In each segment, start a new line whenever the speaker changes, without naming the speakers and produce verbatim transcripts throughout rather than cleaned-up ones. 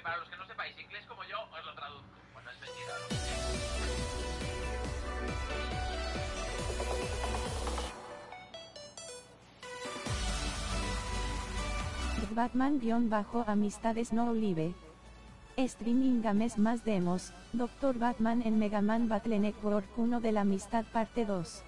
para los que no sepáis inglés como yo, os lo traduzco. Bueno, es mentira.
Batman-amistades no olive. Streaming games más demos, doctor Batman en Mega Man Battle Network uno de la amistad parte dos.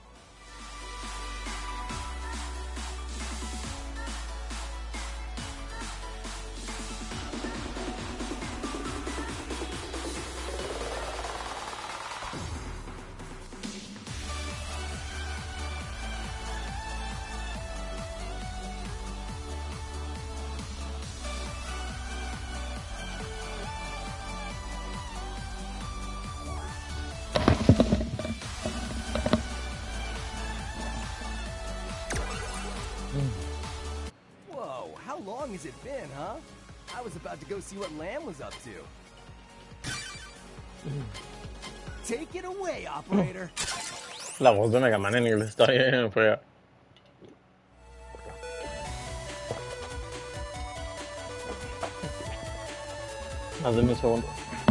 Has it been, huh? I was about to go see what Lamb was up to. Take it away, operator.
La voz de Mega Man en inglés está bien fea. Hazme un segundo.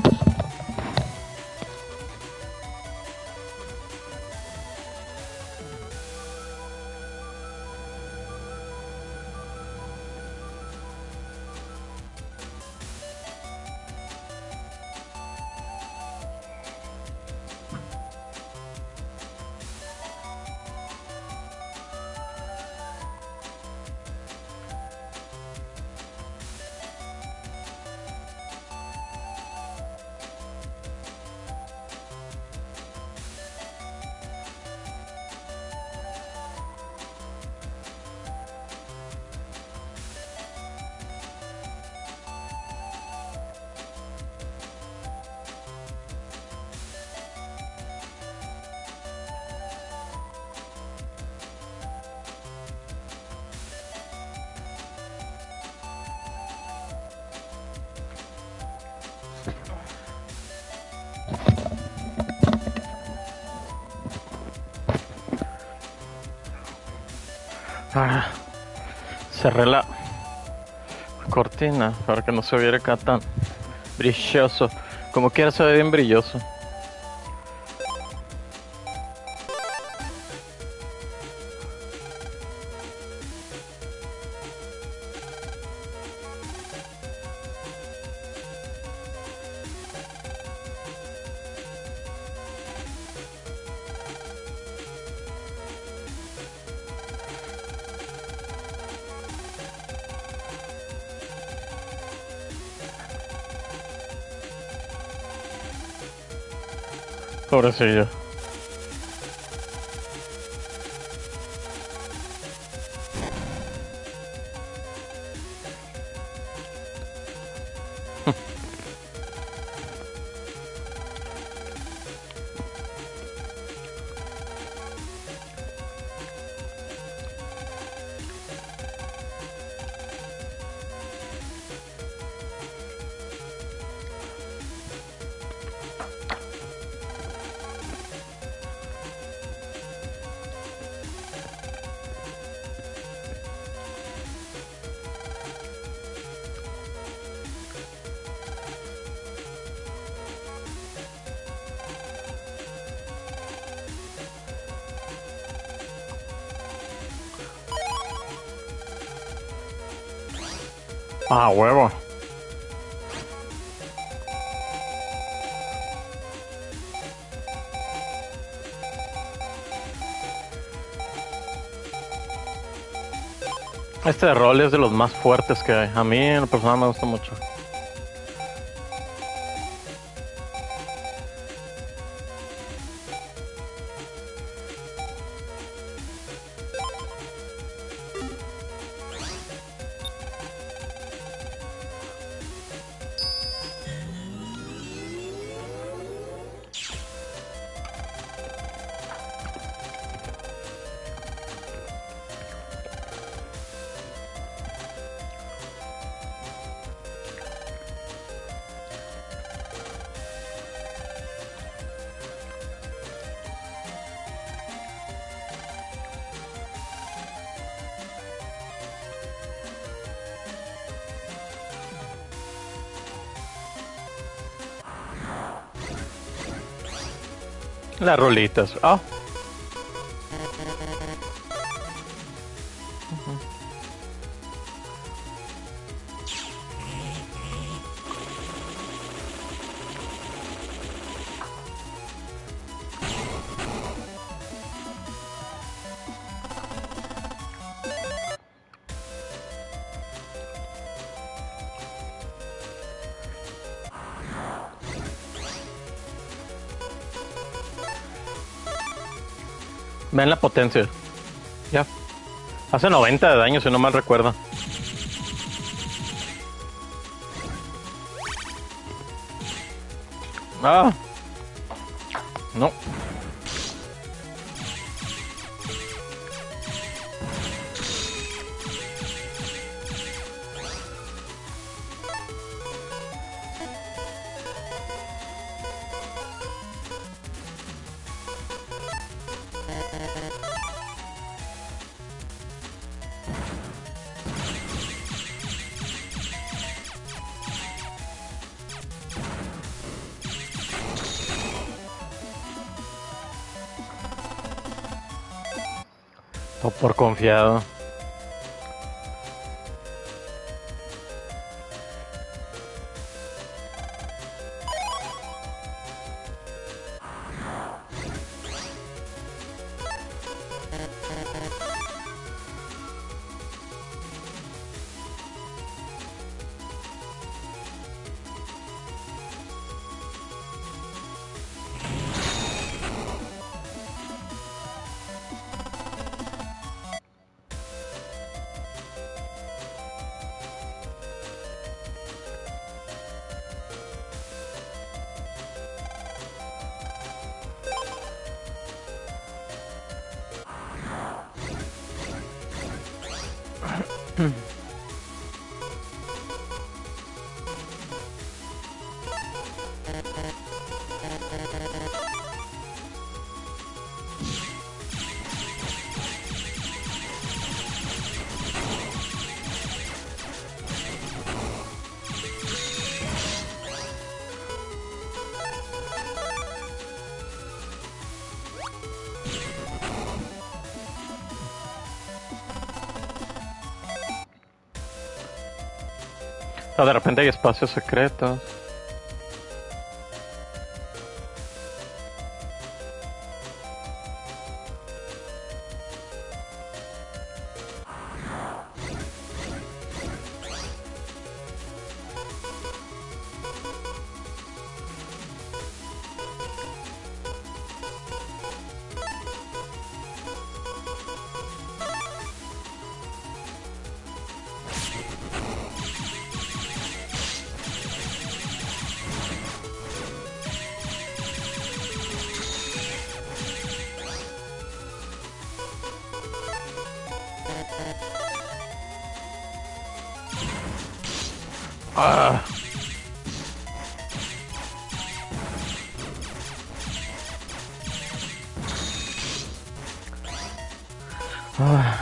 Ah, cerré la cortina para que no se viera acá tan brilloso. Como quiera se ve bien brilloso. Pobrecillo. Ah, huevo. Este rol es de los más fuertes que hay. A mí en lo personal me gusta mucho. Las rolitas. Oh. Ven la potencia. Ya. Hace noventa de daño, si no mal recuerdo. Ah. No. O por confiado. O de repente hay espacios secretos. Ah. Ah.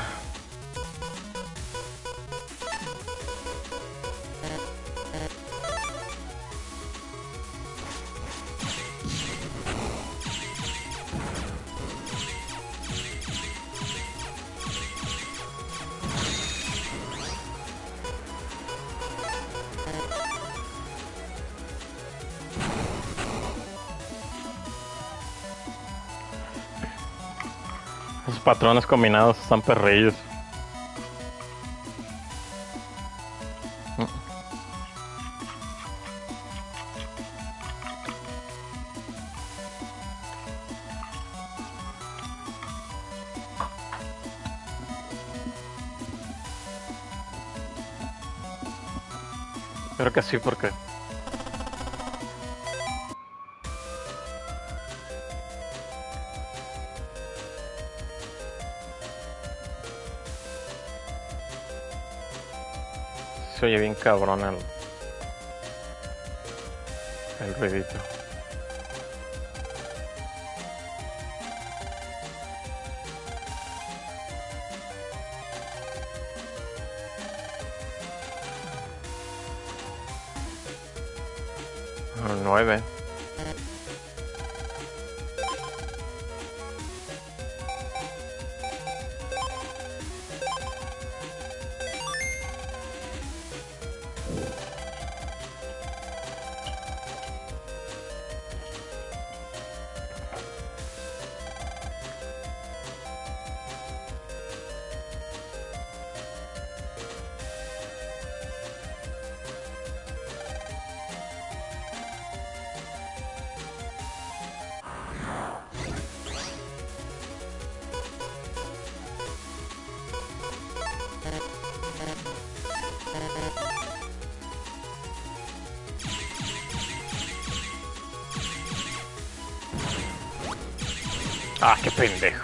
Los patrones combinados están perrillos. Creo que sí, porque se oye bien cabrón el, el ruidito. nueve. Ah, qué pendejo.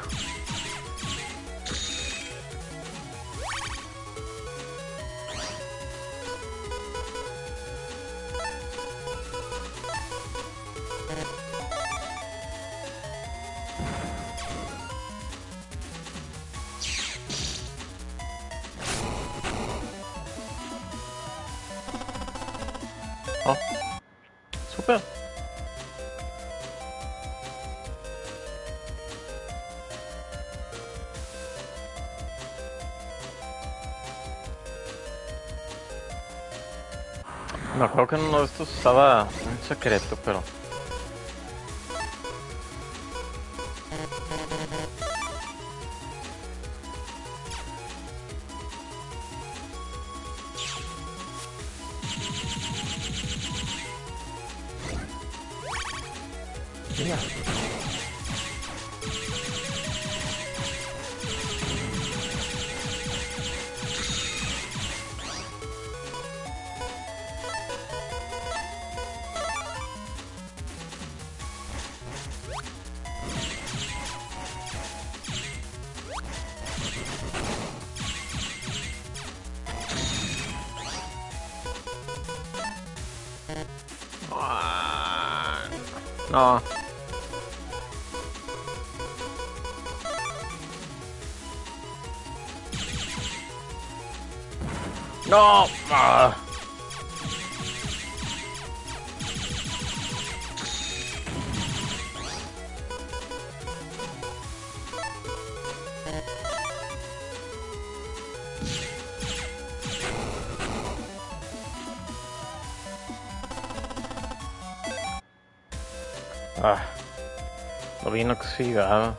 Oh, super. Me acuerdo que en uno de estos usaba un secreto, pero... Mira. Ah, no. No. Ah. Ah, lo bien oxidado.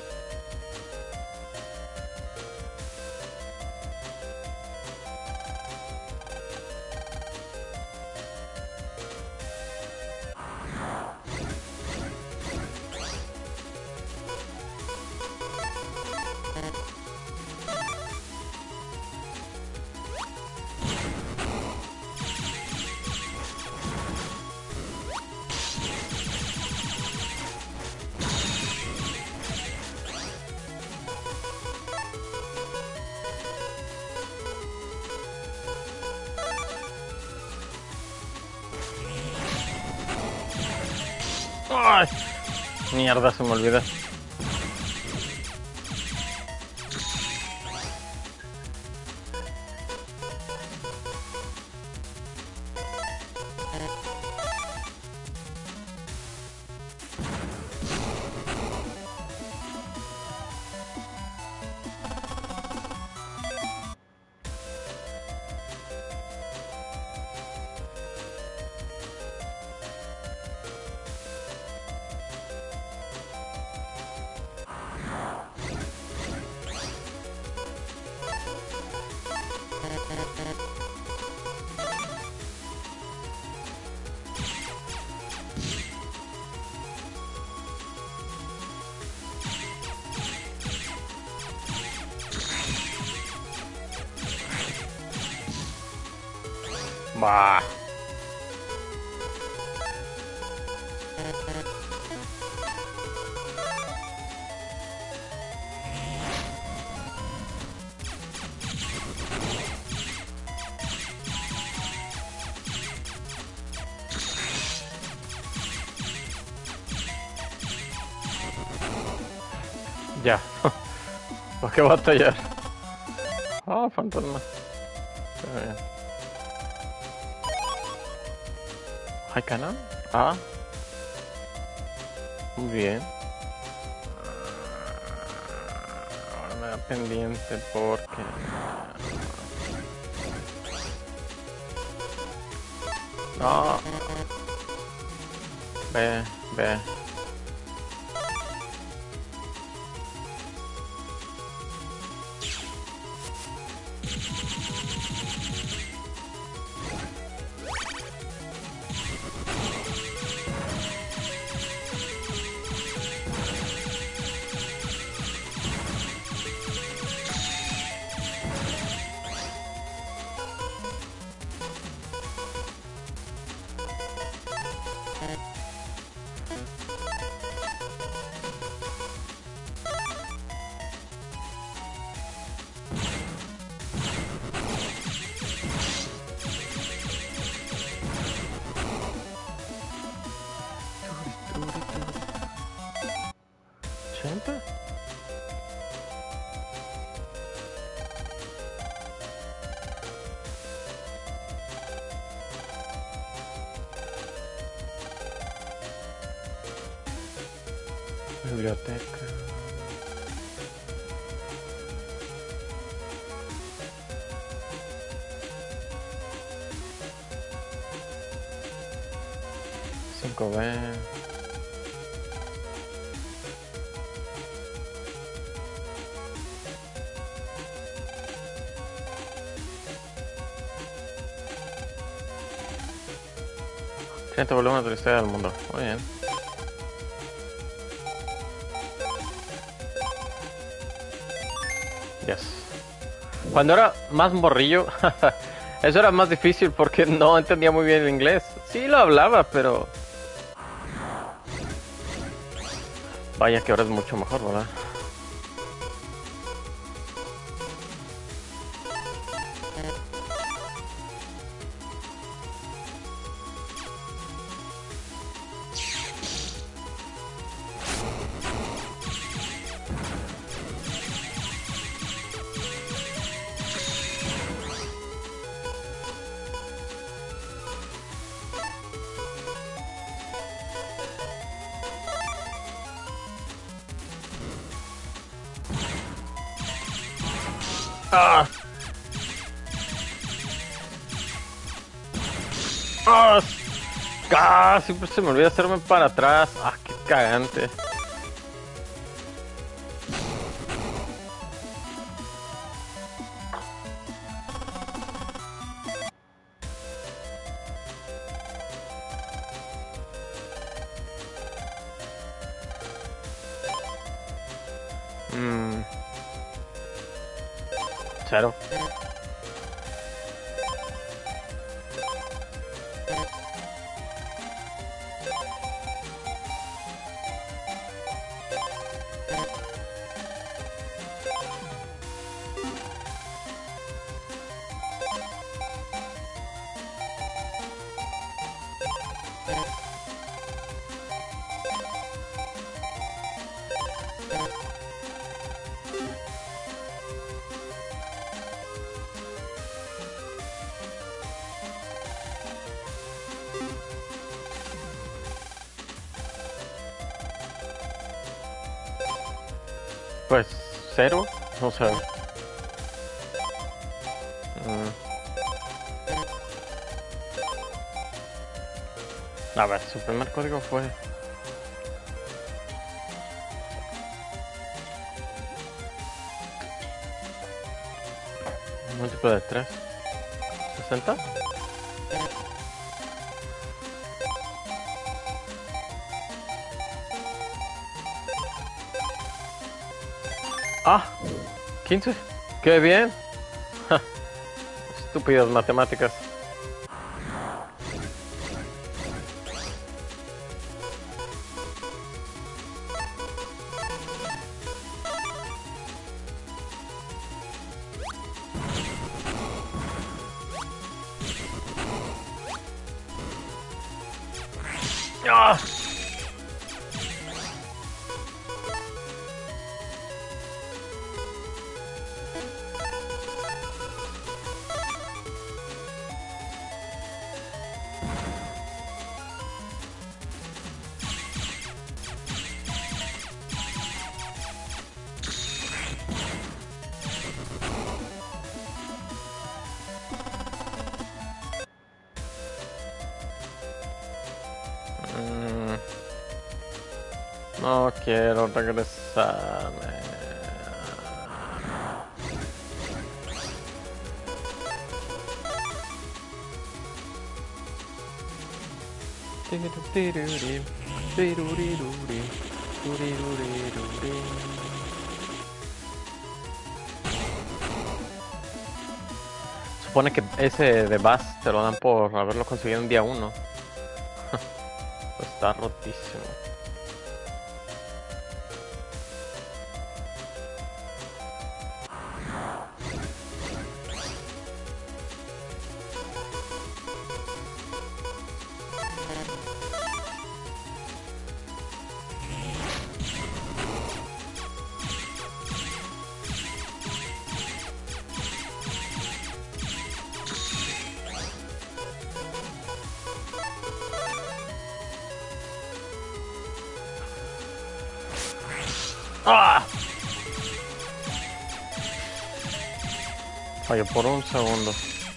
Ay, mierda, se me olvida. Bah. Ya. ¿Por qué batallar? Ah, fantasma. Está bien. ¿Hay canal? Ah. Muy bien. Ahora me da pendiente porque... No. Ve, ve. gente? Biblioteca. cinco B. treinta volúmenes de la historia del mundo. Muy bien. Yes. Cuando era más morrillo, eso era más difícil porque no entendía muy bien el inglés. Sí lo hablaba, pero... Vaya que ahora es mucho mejor, ¿verdad? ¡Ah! ¡Ah! ¡Ah! Siempre se me olvida hacerme para atrás. ¡Ah, qué cagante! Mmm... Cero. Pues cero, o sea. Mm. A ver, su primer código fue. Múltiplo de tres. ¿sesenta? Ah, quince. ¡Qué bien! Estúpidas matemáticas. ¡Ah! No quiero regresarme. Supone que ese de Bass te lo dan por haberlo conseguido en día uno. Está rotísimo. ¡Ah! Falló por un segundo.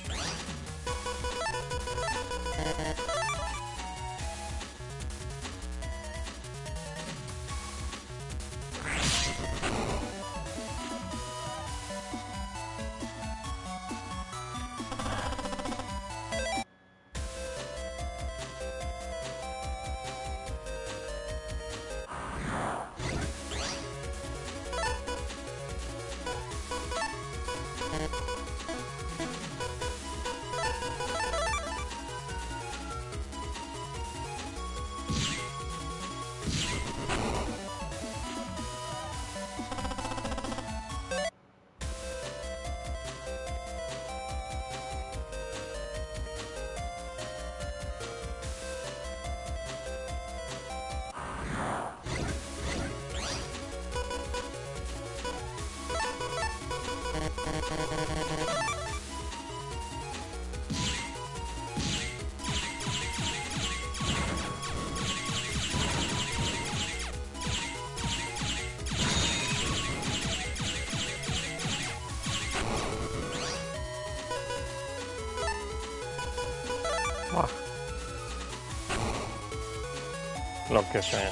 Ah. Lo que sea.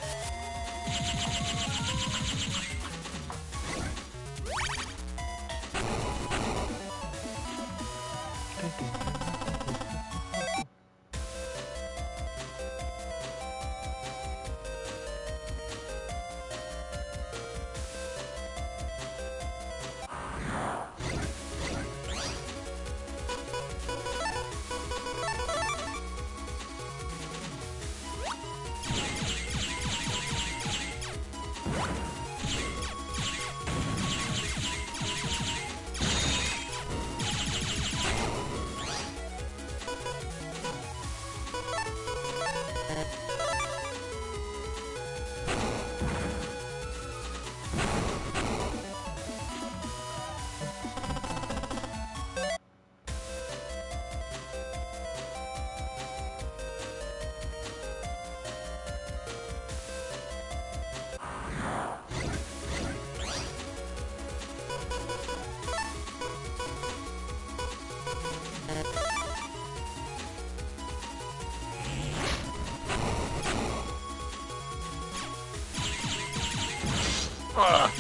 Ah.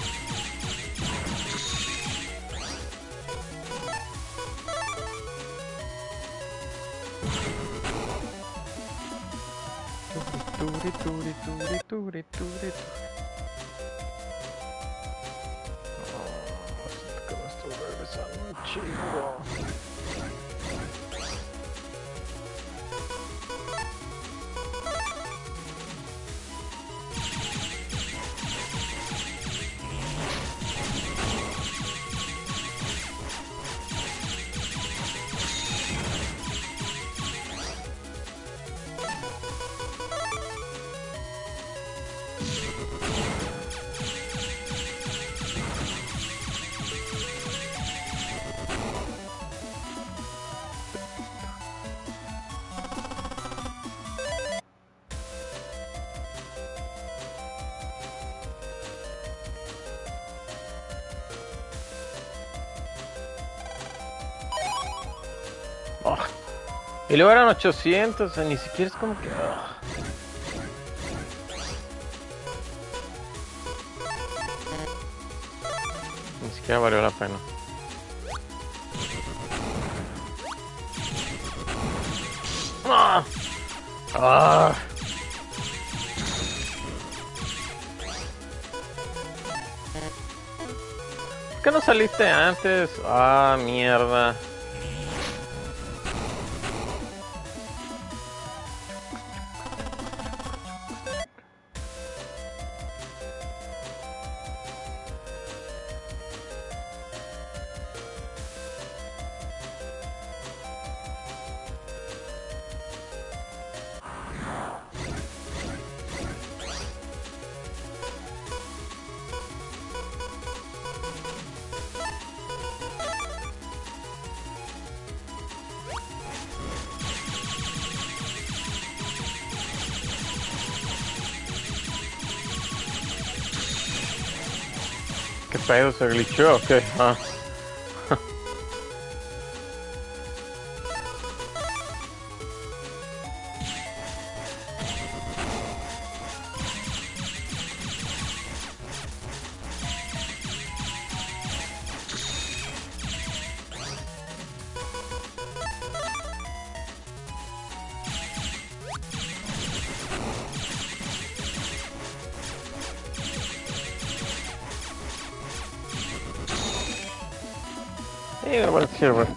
Turi, turi, turi, turi, turi. Oh, siento que me estoy regresando un chingo. Oh. Y luego eran ochocientos, o sea, ni siquiera es como que... Oh. Ni siquiera valió la pena. ¡Ah! ¡Ah! ¿Por qué no saliste antes? ¡Ah, mierda! ¿Qué pedo? ¿Se glitchó o qué? Ah. Yeah, but it's here, but...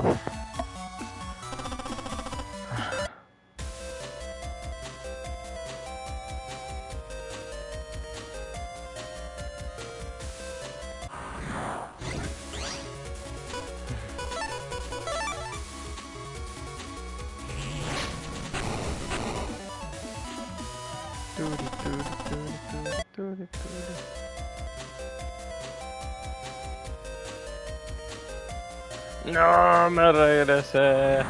No, me regresé.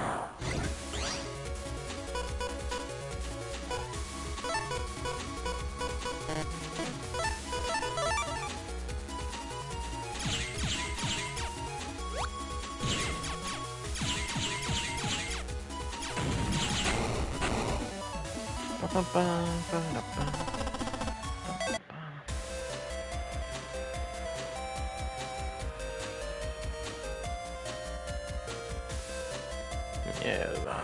Pa, pa, pa, pa, pa. Mierda.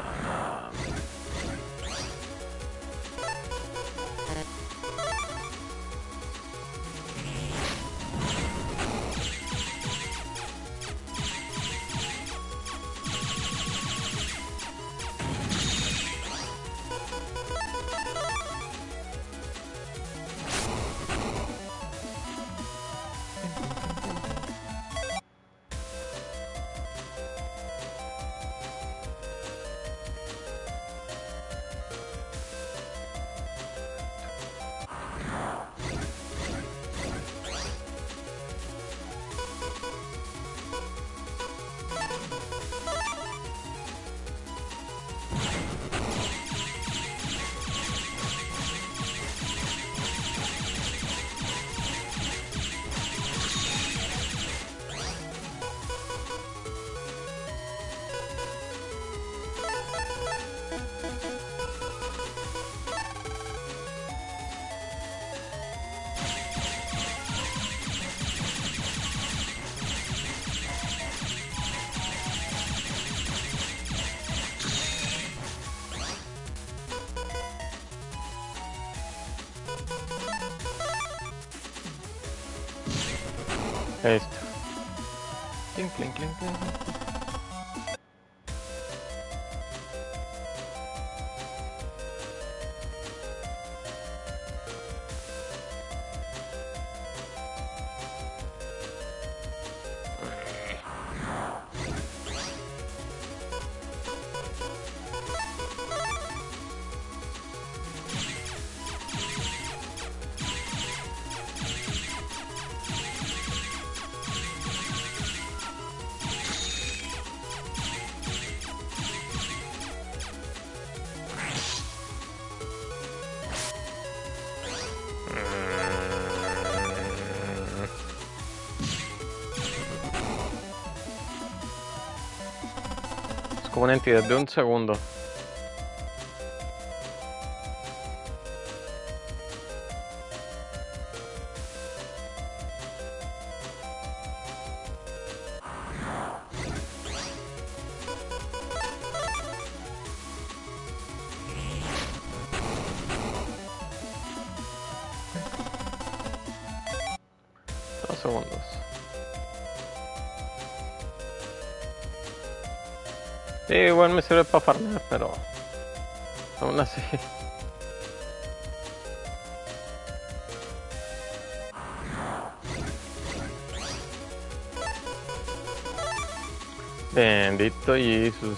Esto. Clink, clink, clink, clink. Es como una entidad de un segundo. Dos segundos. Sí, igual me sirve para farmear, pero aún así. Bendito Jesús.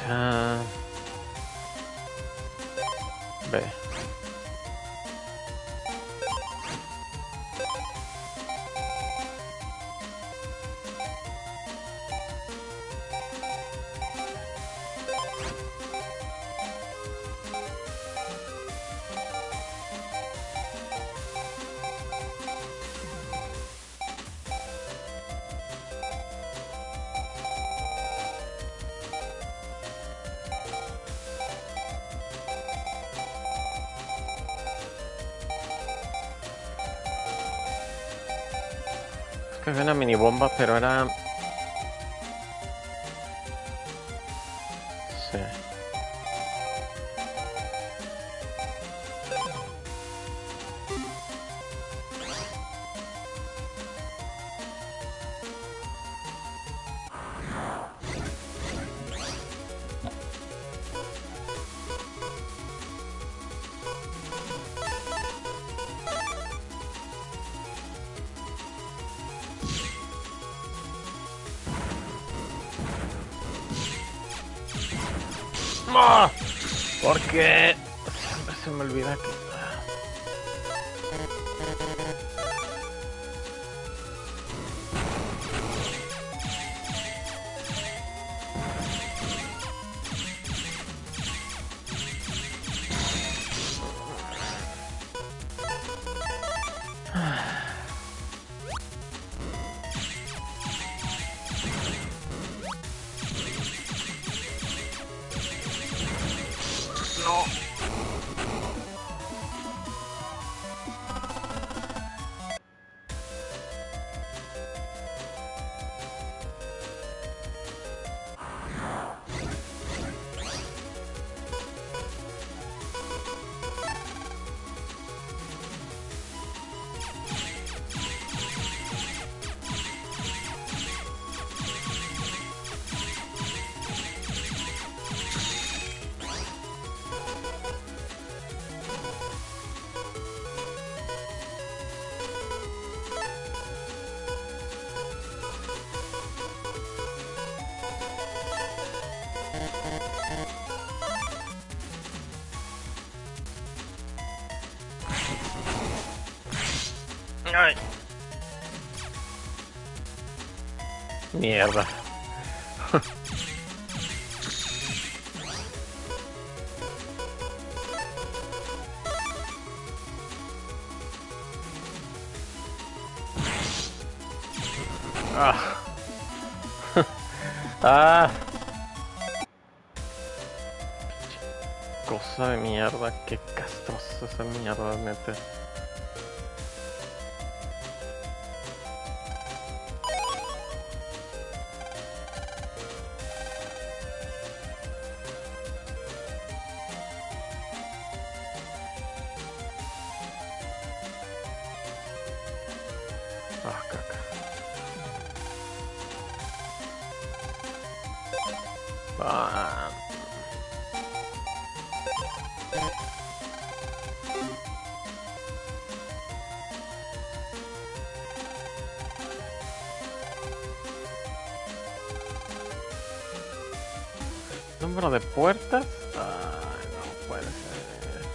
Ah, B. Que había una mini bomba, pero era... Sí. ¡Ah! ¿Por qué? Siempre se me olvida que... No. Ay. Mierda. Ah. Ah. Cosa de mierda, qué castrosa esa mierda, neta. Ah, caca. Ah. Número de puertas. Ah, no puede ser.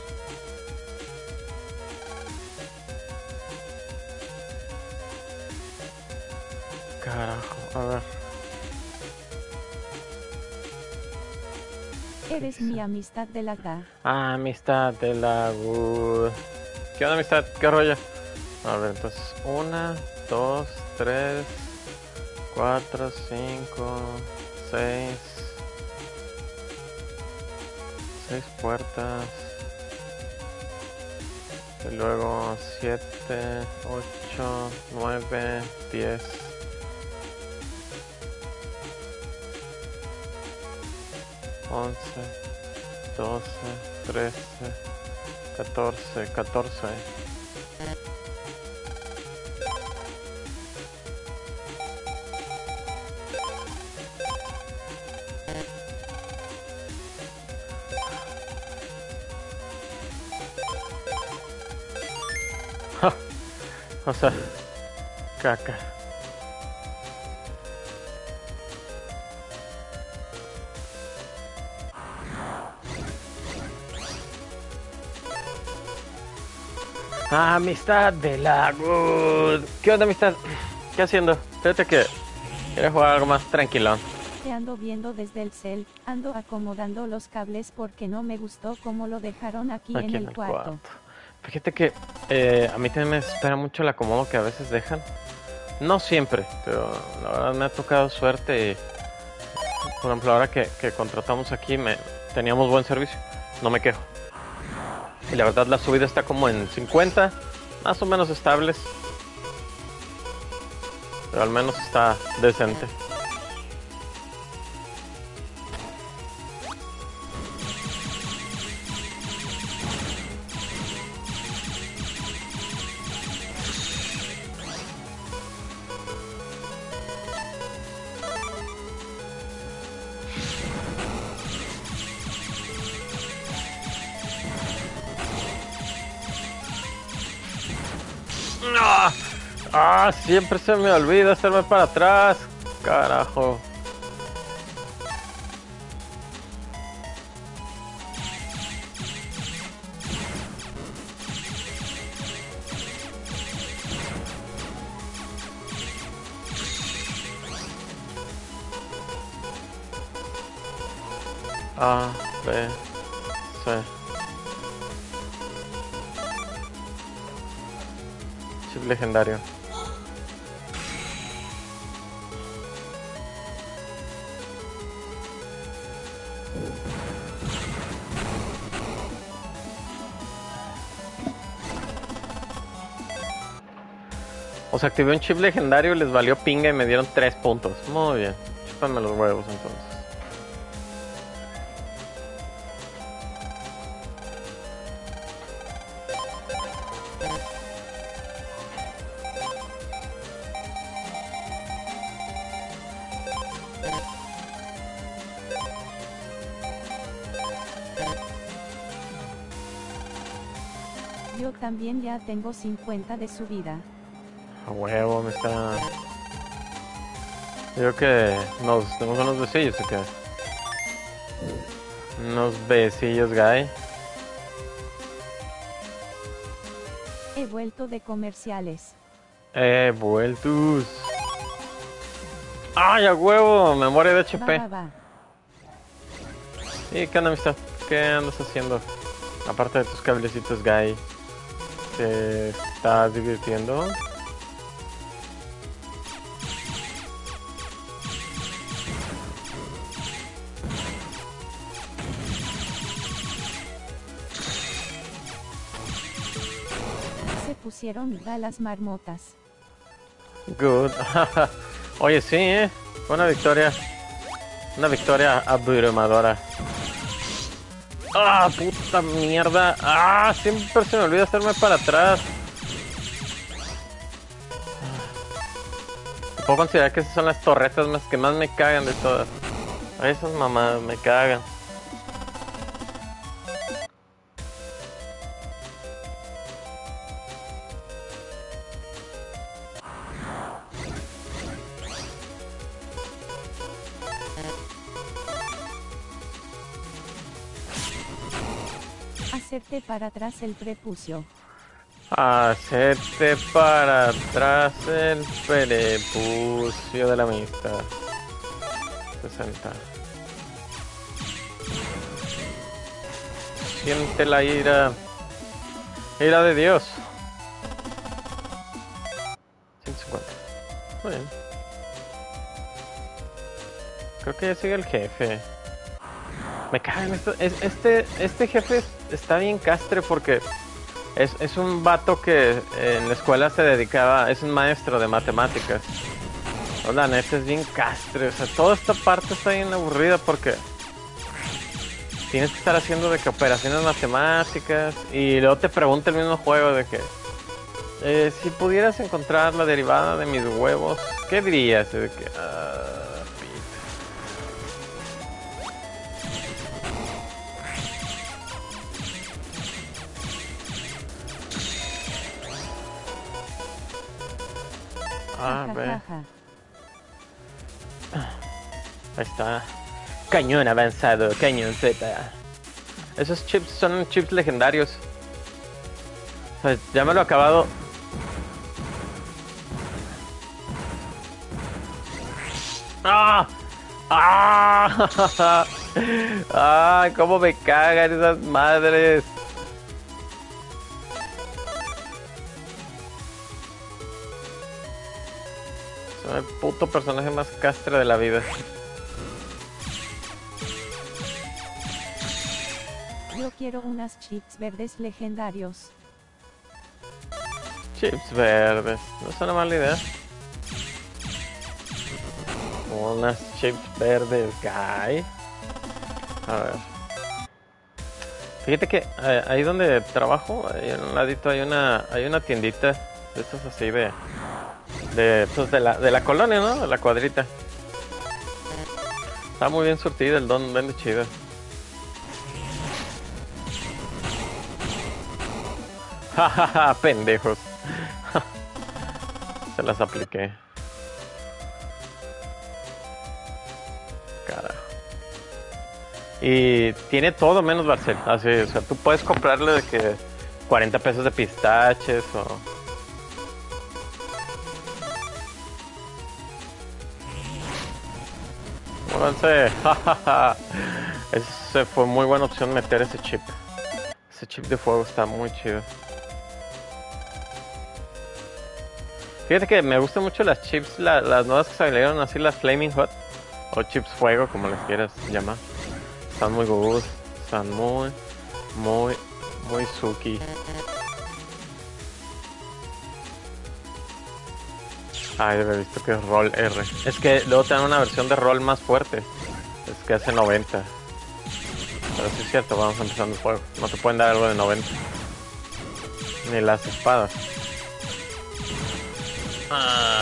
Carajo, a ver.
Eres mi amistad de la G.
Ah, amistad de la Wood. ¿Qué onda, amistad? ¿Qué rollo? A ver, entonces, una, dos, tres, cuatro, cinco, seis. Seis puertas. Y luego siete, ocho, nueve, diez. once, doce, trece, catorce, catorce. O sea, caca. Amistad de la Good. ¿Qué onda, amistad? ¿Qué haciendo? Fíjate que quiero jugar algo más tranquilón.
Te ando viendo desde el cel, ando acomodando los cables porque no me gustó cómo lo dejaron aquí,
Aquí
en el, cuarto.
cuarto. Fíjate que eh, a mí también me espera mucho el acomodo que a veces dejan. No siempre, pero la verdad me ha tocado suerte. Y, por ejemplo, ahora que, que contratamos aquí, me, teníamos buen servicio. No me quejo. Y la verdad la subida está como en cincuenta, más o menos estables. Pero al menos está decente. ¡Ah! ¡Ah! Siempre se me olvida hacerme para atrás. Carajo. A, B, C. Chip legendario. O sea, activé un chip legendario, les valió pinga y me dieron tres puntos. Muy bien. Chúpame los huevos entonces.
Yo también ya tengo cincuenta de subida.
A huevo, me está... Yo creo que nos tenemos unos besillos, ¿o qué? Unos besillos, guy.
He vuelto de comerciales.
Eh, vueltos. ¡Ay, a huevo! Memoria de H
Va,
P.
va, va.
¿Y qué onda, amistad? ¿Qué andas haciendo? Aparte de tus cablecitos, guy. ¿Te estás divirtiendo?
Se pusieron da las marmotas.
Good. Oye, sí, ¿eh? Fue una victoria. Una victoria abrumadora. ¡Ah, puta mierda! ¡Ah! Siempre se me olvida hacerme para atrás. Puedo considerar que esas son las torretas más que más me cagan de todas. Esas mamadas me cagan.
Hacerte para atrás el prepucio.
Hacerte para atrás el prepucio de la amistad. sesenta. Siente la ira. Ira de Dios. ciento cincuenta. Muy bien. Creo que ya sigue el jefe. Me cagan esto. Es, este, este jefe está bien castre porque es, es un vato que en la escuela se dedicaba, es un maestro de matemáticas. O la neta es bien castre. O sea, toda esta parte está bien aburrida porque tienes que estar haciendo de que operaciones matemáticas y luego te pregunta el mismo juego de que eh, si pudieras encontrar la derivada de mis huevos, ¿qué dirías? De que, uh, Ah,
Ja,
ve.
ja, ja.
Ahí está. Cañón avanzado, cañón Z. Esos chips son chips legendarios. O sea, ya me lo he acabado. ¡Ah! ¡Ah! ¡Ah! ¡Cómo me cagan esas madres! Son el puto personaje más castre de la vida.
Yo quiero unas chips verdes legendarios.
Chips verdes, no es una mala idea. Unas chips verdes, guy. A ver. Fíjate que eh, ahí donde trabajo, ahí en un ladito hay una, hay una tiendita de estas así de, de, pues de la, de la colonia, ¿no? De la cuadrita. Está muy bien surtida, el don vende chido. Jajaja, pendejos. Se las apliqué. Carajo. Y tiene todo menos Barcel. Así, o sea, tú puedes comprarle de que cuarenta pesos de pistaches o... Móvanse. Jajaja. Ese fue muy buena opción meter ese chip. Ese chip de fuego está muy chido. Fíjate que me gustan mucho las chips, la, las nuevas que salieron, así las Flaming Hot. O chips fuego, como les quieras llamar. Están muy good, están muy, muy, muy suki. Ay, debe haber visto que es roll R. Es que luego te dan una versión de roll más fuerte. Es que hace noventa. Pero sí es cierto, vamos empezando el juego. No te pueden dar algo de noventa. Ni las espadas. Ah.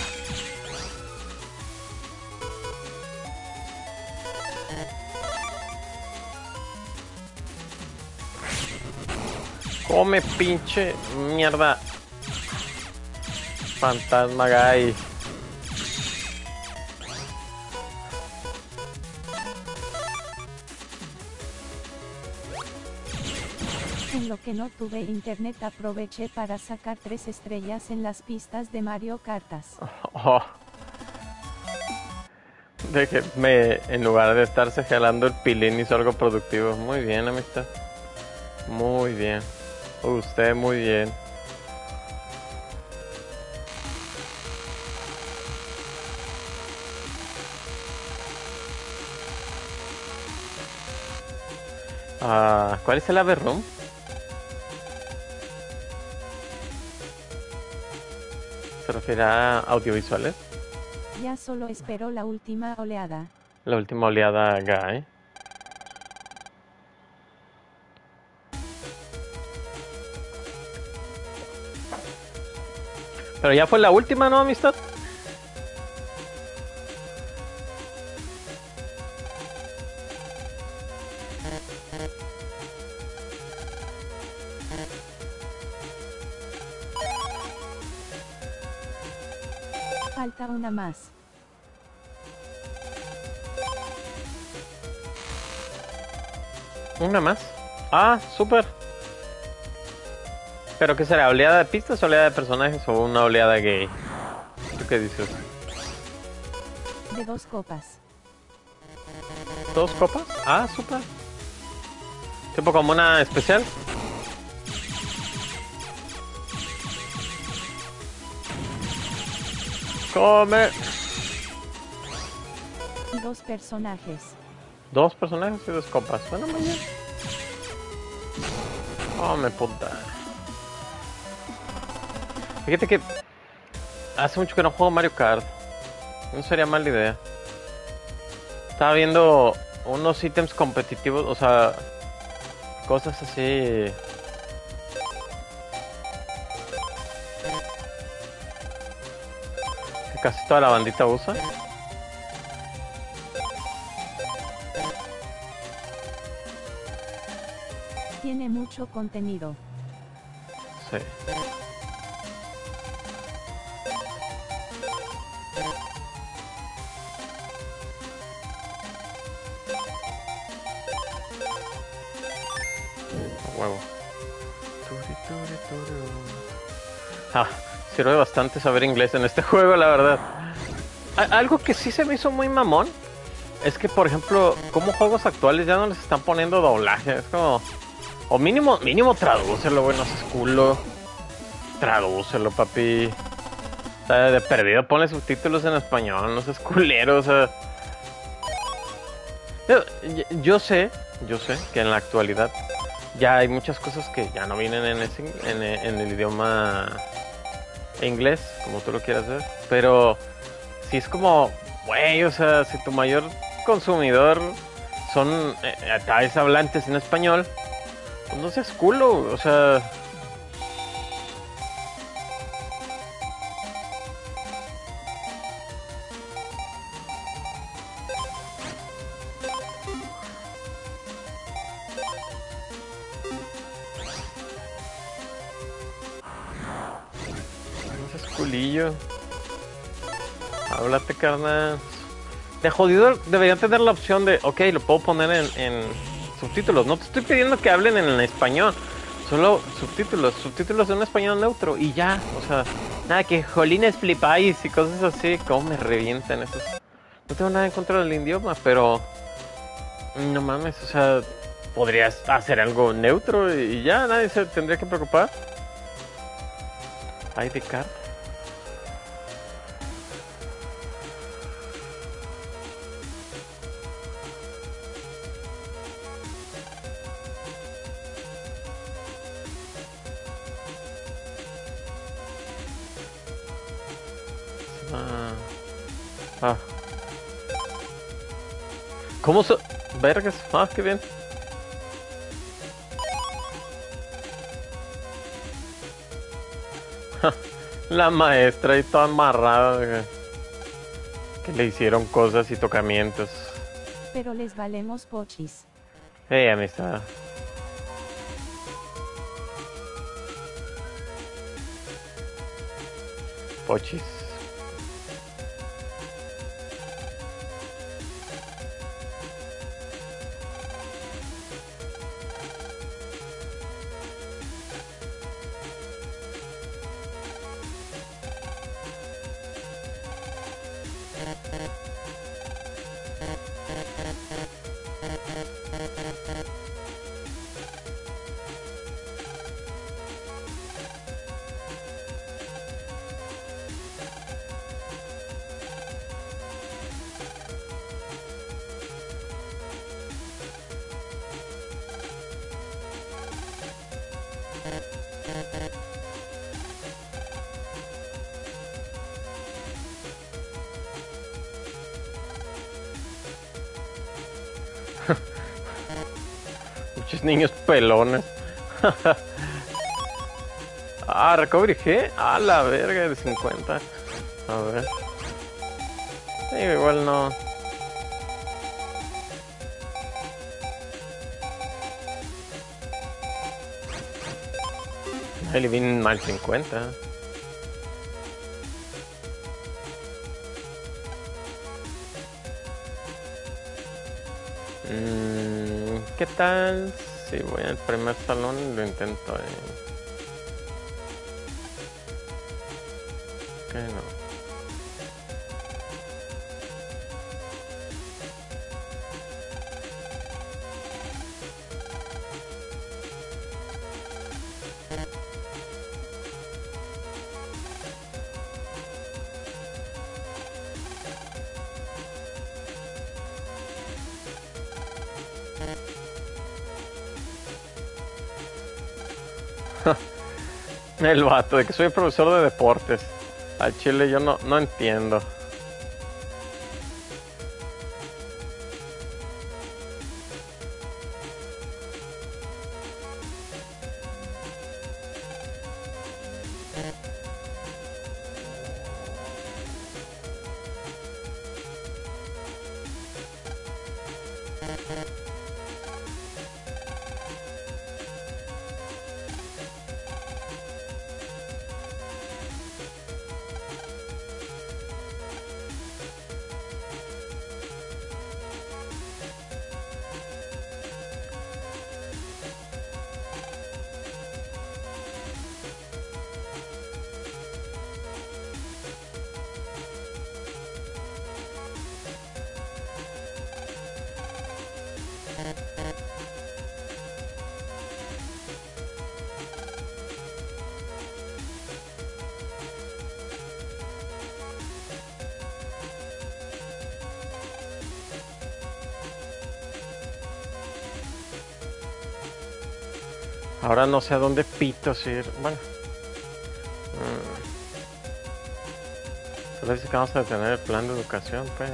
Come pinche mierda. Fantasma guy.
En lo que no tuve internet aproveché para sacar tres estrellas en las pistas de Mario Kartas.
Oh. De que me, en lugar de estarse jalando el pilín, hizo algo productivo. Muy bien, amistad. Muy bien. Usted muy bien. Ah, ¿cuál es el Ave Room? ¿Se refiere a audiovisuales?
Ya solo espero la última oleada.
La última oleada guy. Pero ya fue la última, ¿no, amistad?
Falta una más.
Una más. Ah, súper. ¿Pero qué será? ¿Oleada de pistas, oleada de personajes o una oleada gay? ¿Tú qué dices?
De dos copas.
¿Dos copas? Ah, súper. ¿Tipo como una especial? Come.
Y dos personajes.
Dos personajes y dos copas. Bueno, muy bien. Come, puta. Fíjate que hace mucho que no juego Mario Kart. No sería mala idea. Estaba viendo unos ítems competitivos, o sea, cosas así. Que casi toda la bandita usa.
Tiene mucho contenido.
Sí. A huevo. Turi, turi, turu. Ah, sirve bastante saber inglés en este juego, la verdad. A- algo que sí se me hizo muy mamón es que, por ejemplo, como juegos actuales ya no les están poniendo doblaje. Es como... O mínimo, mínimo tradúcelo, güey, no seas culo. Tradúcelo, papi. O sea, de perdido ponle subtítulos en español, no seas culero, o sea... Yo, yo sé, yo sé que en la actualidad ya hay muchas cosas que ya no vienen en, ese, en, en el idioma inglés, como tú lo quieras ver, pero si es como, güey, o sea, si tu mayor consumidor son eh, tales hablantes en español, pues no seas culo, o sea... No seas culillo. Háblate, carnal. De jodido deberían tener la opción de, ok, lo puedo poner en, en subtítulos. No te estoy pidiendo que hablen en español, solo subtítulos, subtítulos en un español neutro y ya, o sea, nada que jolines flipáis y cosas así, como me revientan esos. No tengo nada en contra del idioma, pero no mames, o sea, podrías hacer algo neutro y ya nadie se tendría que preocupar. I D card. Ah. Ah. ¿Cómo se...? Vergas, ah, qué bien. La maestra ahí toda amarrada, que, que le hicieron cosas y tocamientos.
Pero les valemos pochis.
Hey, amistad. Pochis. Muchos niños pelones. Ah, Recovery G. Ah, la verga de cincuenta. A ver. Sí, igual no. Ahí le viene mal cincuenta. Mm, ¿qué tal si voy al primer salón y lo intento? Eh? Que no. El vato de que soy profesor de deportes. Al chile yo no, no entiendo. Ahora no sé a dónde pitos ir. Bueno. Solo dice que vamos a tener el plan de educación, pero...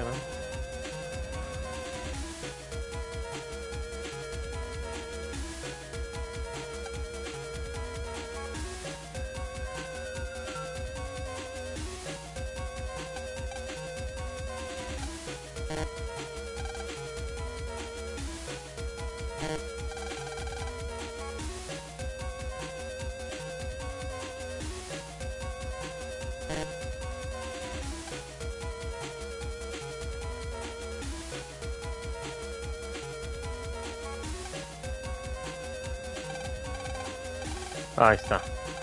Ahí está.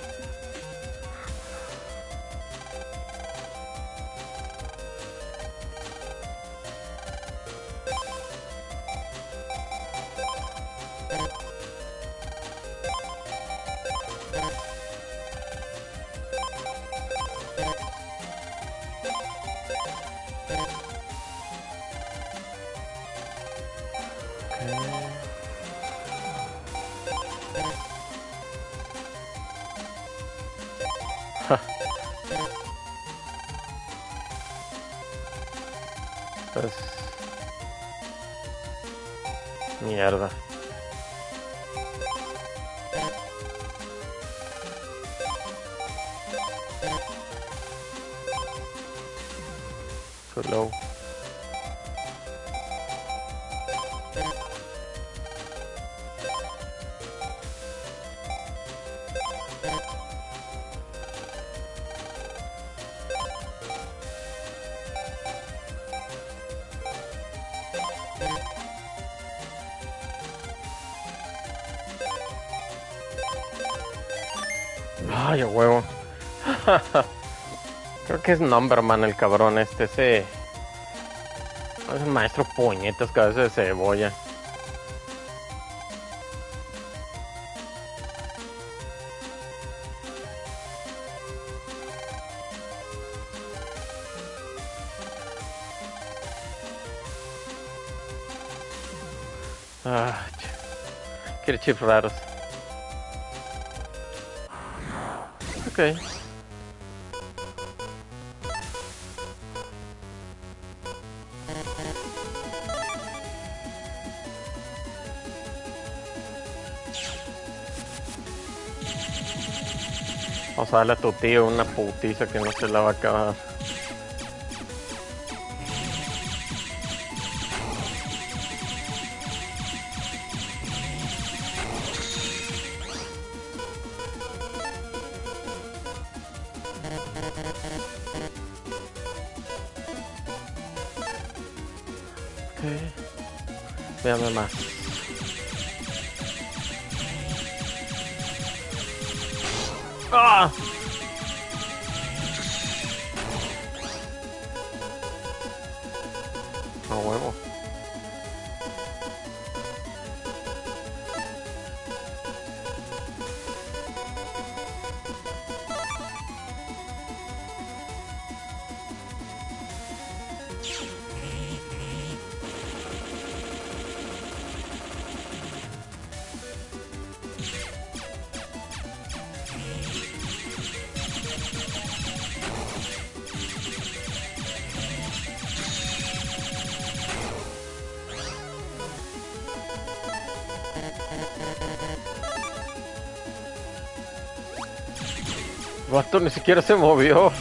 Pues... Mierda. Too low. Ay, a huevo. Creo que es Numberman el cabrón este, ese... Es un maestro puñetas, cabeza de cebolla. Ah, quiere chips raros. Ok. Vamos a darle a tu tío una putiza que no se la va a acabar. Veame más. ¡Ah! A huevo. Vato ni siquiera se movió.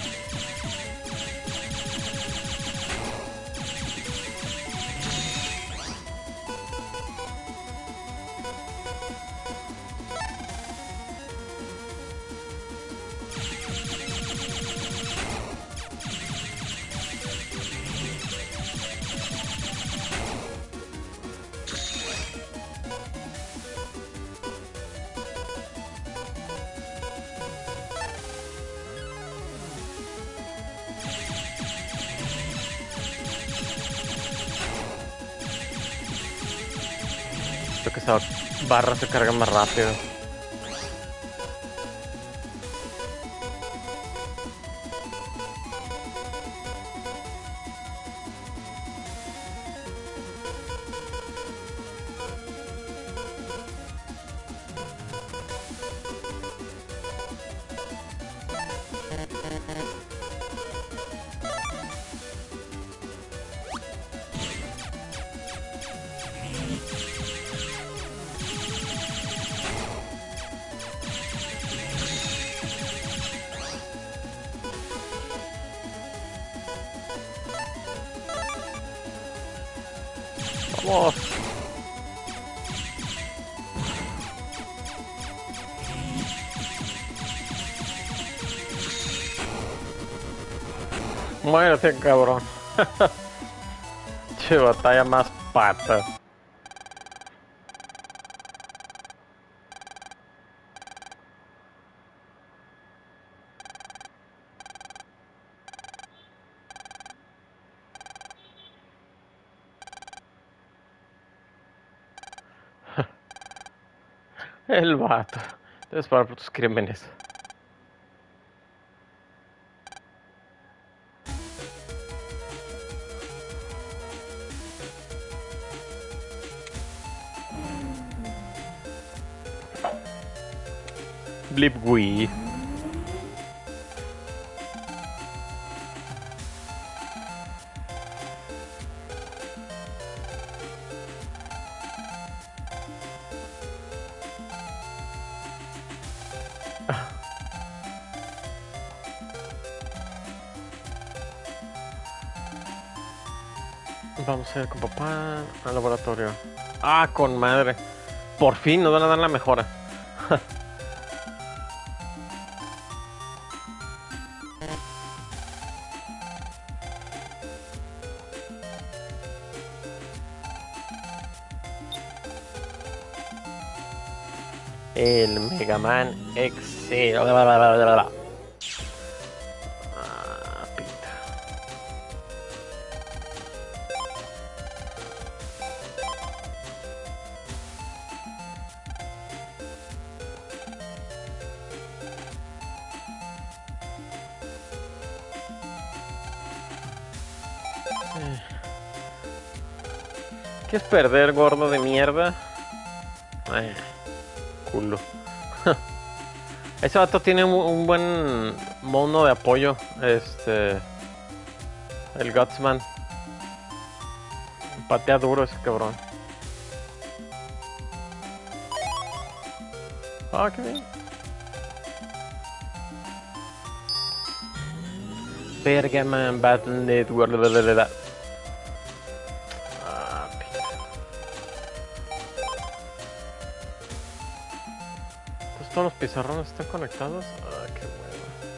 Creo que esa barra se carga más rápido. Vamos. Muérete, cabrón. Che, batalla más pata. El vato. Debes pagar por tus crímenes. Blipwee. Vamos a ir con papá al laboratorio. Ah, con madre. Por fin nos van a dar la mejora. El Mega Man Excel. Ah, pita. ¿Quieres perder, gordo de mierda? Eh, culo. Ese vato tiene un, un buen mono de apoyo. Este. El Gutsman. Patea duro ese cabrón. Ah, qué bien. Bergaman Battle Network. Ah, pita. Entonces todos los pizarrones están conectados. Ah, qué bueno.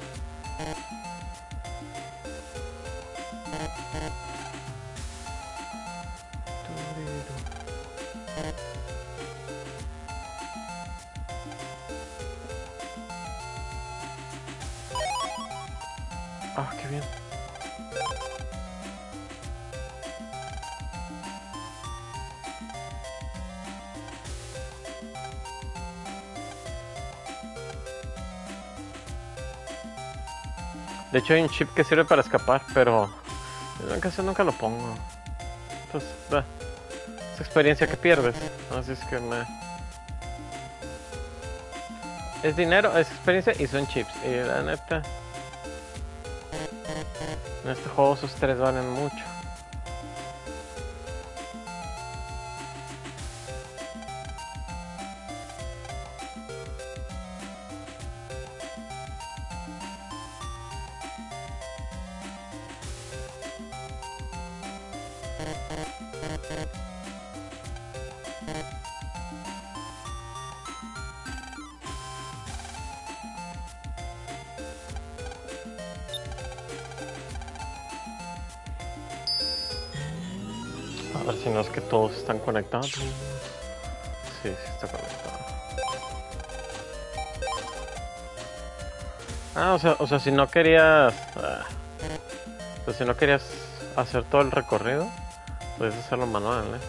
Ah, qué bien. De hecho hay un chip que sirve para escapar, pero en la ocasión nunca lo pongo. Entonces, da. Es experiencia que pierdes. Así es que me... Es dinero, es experiencia y son chips. Y la neta... En este juego esos tres valen mucho. A ver si no es que todos están conectados. Sí, sí está conectado. Ah, o sea, o sea, si no querías... Ah, o sea, si no querías hacer todo el recorrido, puedes hacerlo manual, ¿eh?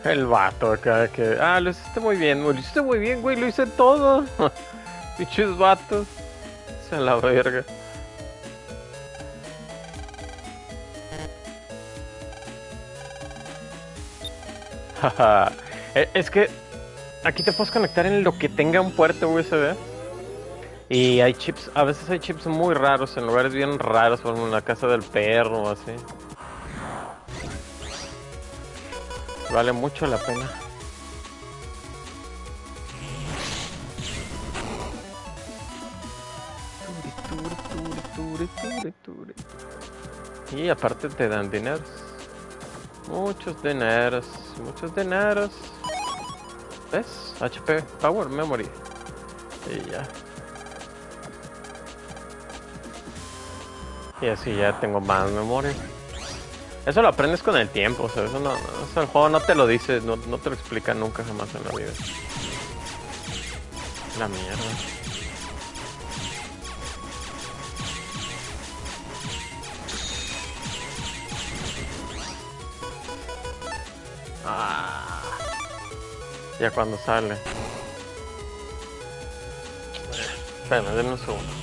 El vato acá que... Ah, lo hiciste muy bien, lo hiciste muy bien, güey, lo hice todo. Pinches vatos. Se la verga. Jaja. Es que aquí te puedes conectar en lo que tenga un puerto U S B. Y hay chips, a veces hay chips muy raros, en lugares bien raros, como en la casa del perro o así. Vale mucho la pena. Y aparte te dan dineros. Muchos dineros, muchos dineros. ¿Ves? H P Power Memory. Y ya. Y así ya tengo más memoria. Eso lo aprendes con el tiempo, o sea, eso no, o sea, el juego no te lo dice, no, no te lo explica nunca jamás en la vida. La mierda. Ah, ya cuando sale. Espérame, denme un segundo.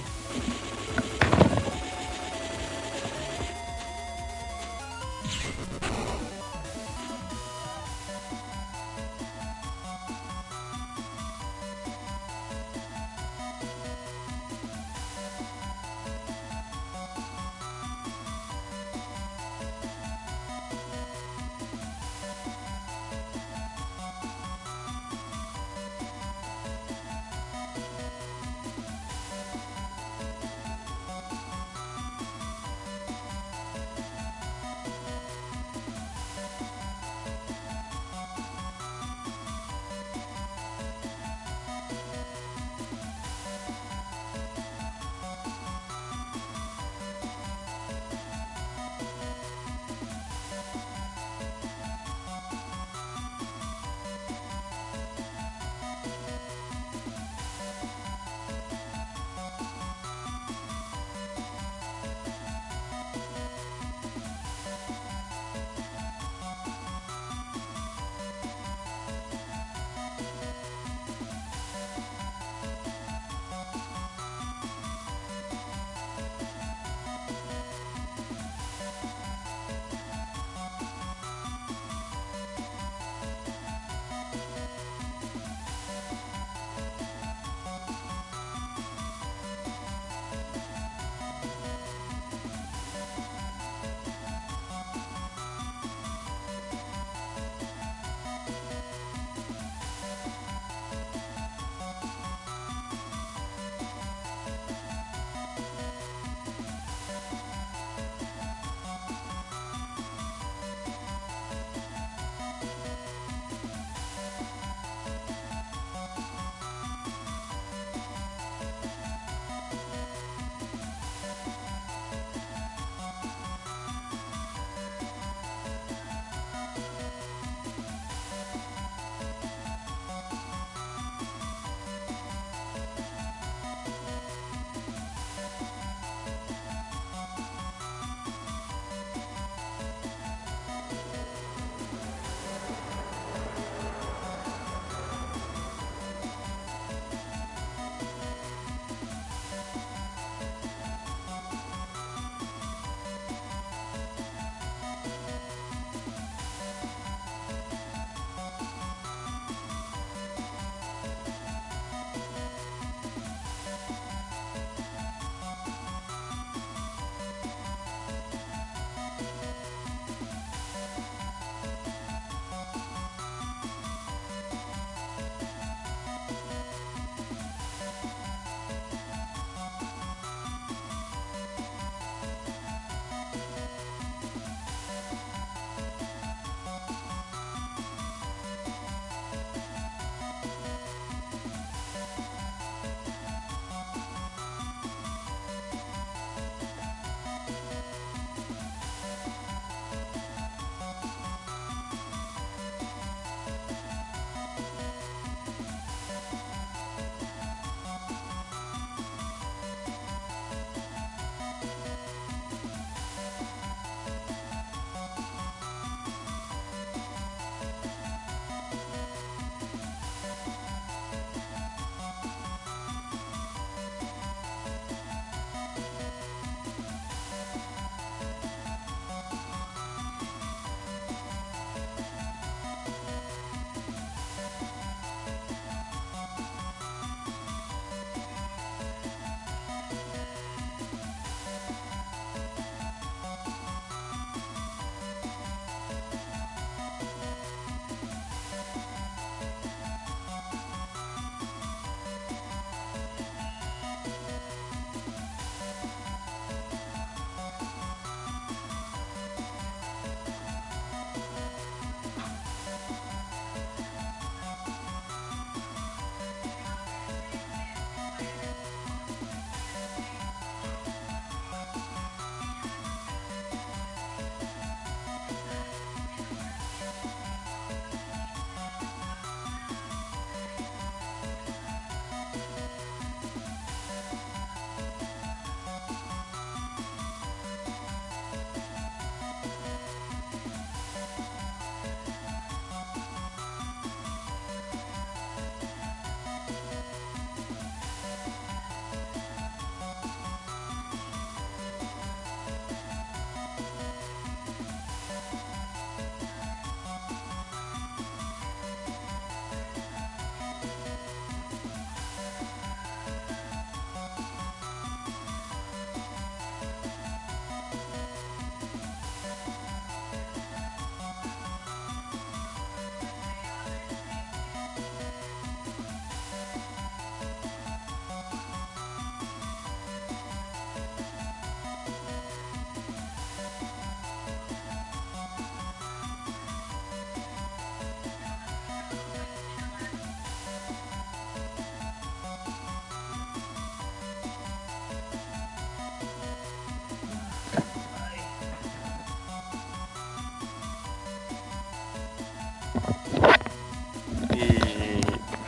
Y...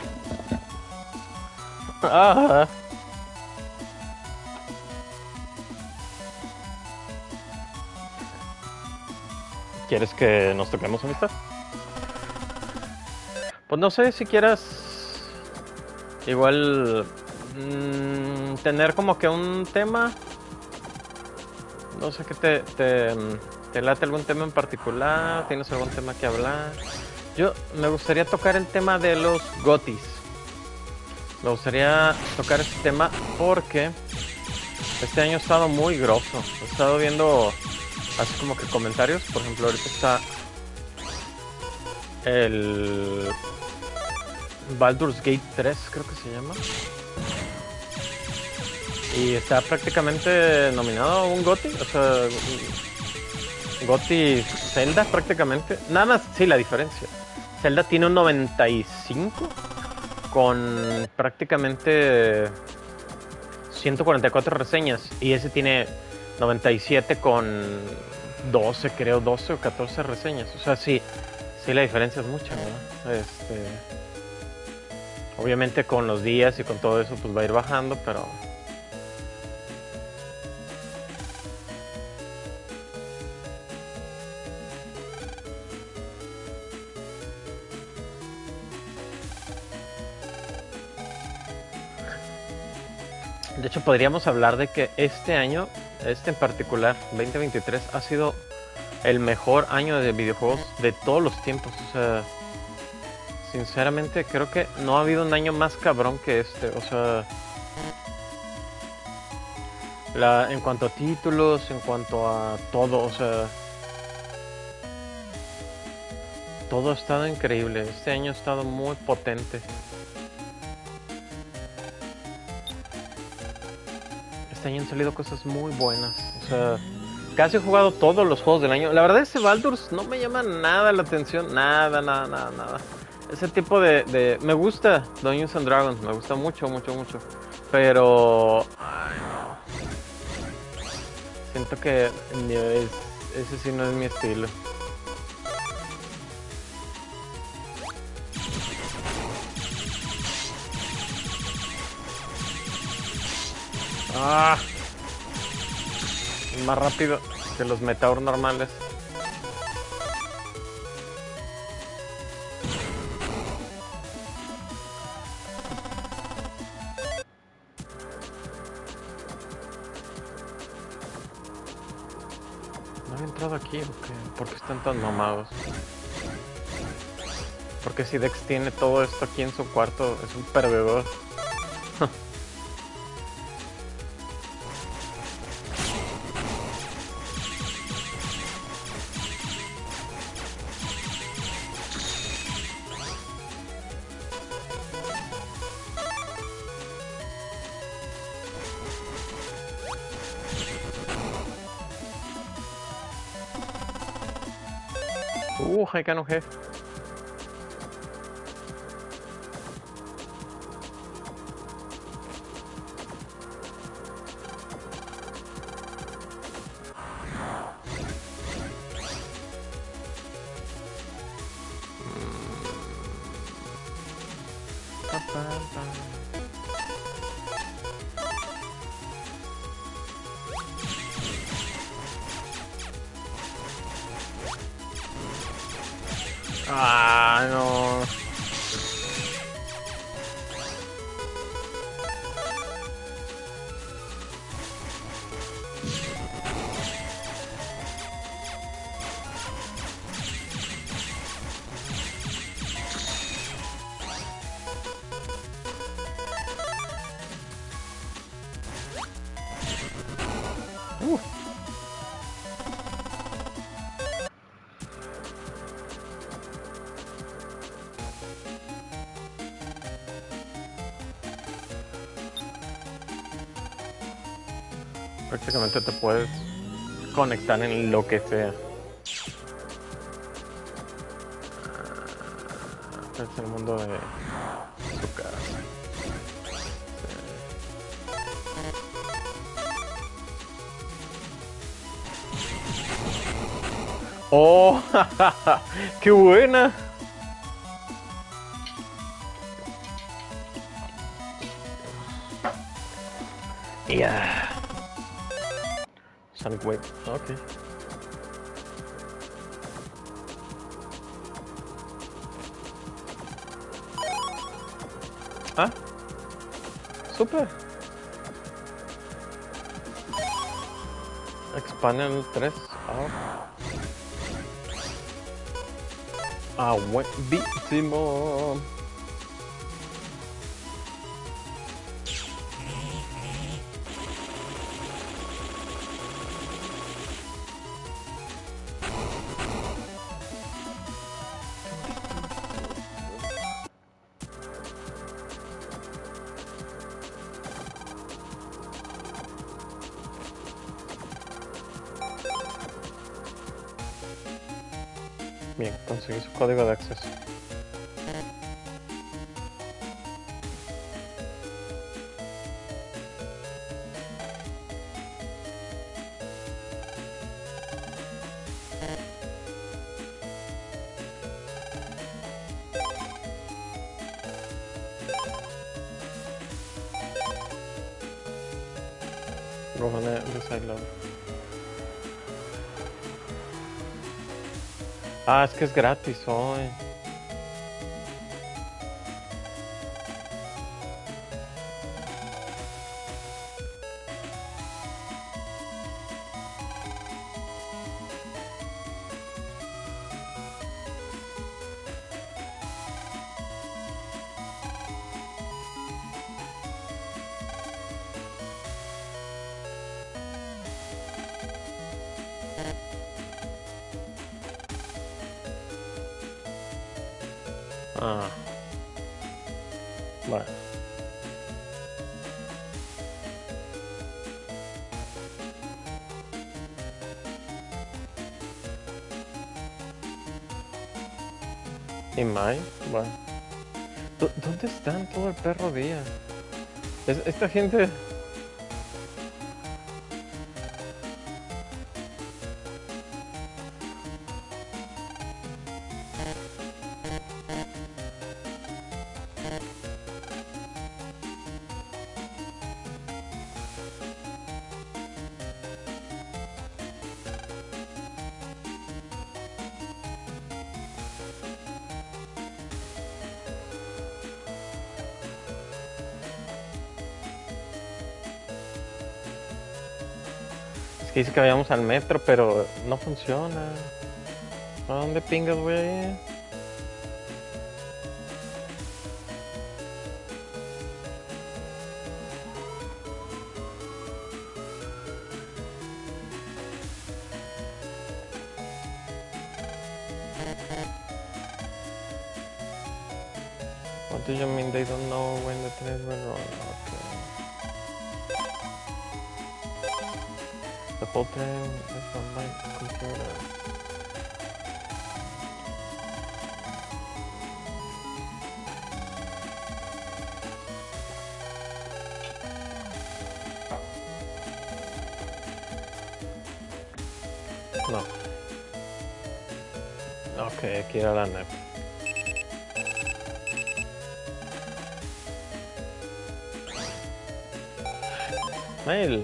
Ah. ¿Quieres que nos toquemos, amistad? Pues no sé si quieras igual mmm, tener como que un tema. No sé qué te, te, te late algún tema en particular. ¿Tienes algún tema que hablar? Yo me gustaría tocar el tema de los gotis. Me gustaría tocar este tema porque este año ha estado muy grosso. He estado viendo así como que comentarios. Por ejemplo, ahorita está el Baldur's Gate tres, creo que se llama. Y está prácticamente nominado a un GOTY. O sea, GOTY Zelda prácticamente. Nada más, sí, la diferencia. Zelda tiene un noventa y cinco con prácticamente ciento cuarenta y cuatro reseñas. Y ese tiene noventa y siete con doce, creo, doce o catorce reseñas. O sea, sí, sí la diferencia es mucha, ¿no? Este, obviamente con los días y con todo eso pues va a ir bajando, pero... De hecho, podríamos hablar de que este año, este en particular, veinte veintitrés, ha sido el mejor año de videojuegos de todos los tiempos. O sea, sinceramente creo que no ha habido un año más cabrón que este. O sea, la, en cuanto a títulos, en cuanto a todo, o sea, todo ha estado increíble. Este año ha estado muy potente. Este año han salido cosas muy buenas. O sea, casi he jugado todos los juegos del año. La verdad, ese Baldur's no me llama nada la atención. Nada, nada, nada, nada. Ese tipo de... de... Me gusta Dungeons and Dragons. Me gusta mucho, mucho, mucho. Pero... Ay, no. Siento que es... ese sí no es mi estilo. Ah, más rápido que los Metaur normales. ¿No había entrado aquí o qué? ¿Por qué están tan mamados? Porque si Dex tiene todo esto aquí en su cuarto, es un perdedor. Uh, I cannot have. Ah, no. Uh. Prácticamente te puedes conectar en lo que sea. Este es el mundo de su casa. ¡Oh! ¡Qué buena! Yeah. Sonic Wave, ok. Ah, super. Expanden el tres. Ah, buenísimo. Bien, conseguí su código de acceso. Róbame de Sideload. Ah, es que es gratis hoy. Ah. Vale. ¿Y Mai? Vale. ¿Dó- ¿Dónde están todo el perro día? Es- esta gente... Es que dice que vayamos al metro, pero no funciona. ¿A dónde pingas voy a ir? What do you mean they don't know when the trains will run? Okay. The whole train is on my computer. No. Ok, hay que ir a la N E P. Mail.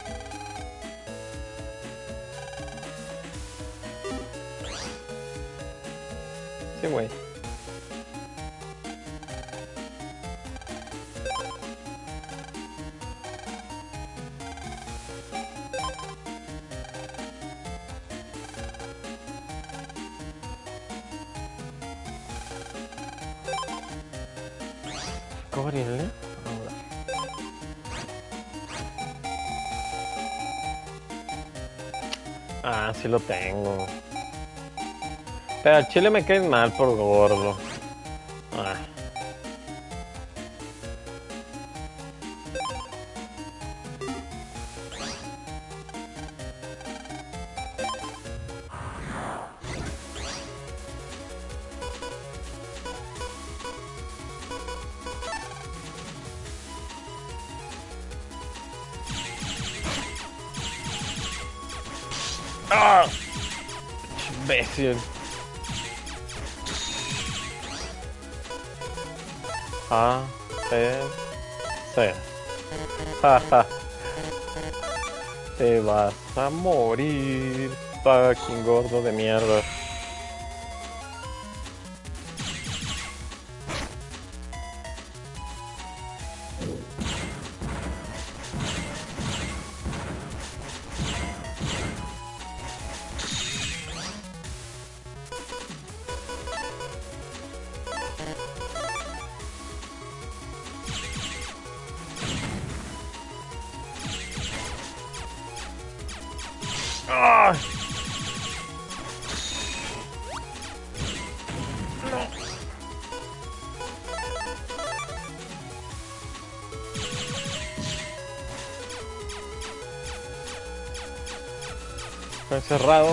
Sí, güey. ¿Cobrirle? Ahora. Ah, sí lo tengo. Pero al chile me caes mal por gordo. Ah. ¡Ah! Imbécil. A, C, C. Ja, ja. Te vas a morir, fucking gordo de mierda. ¡Ah! Está encerrado.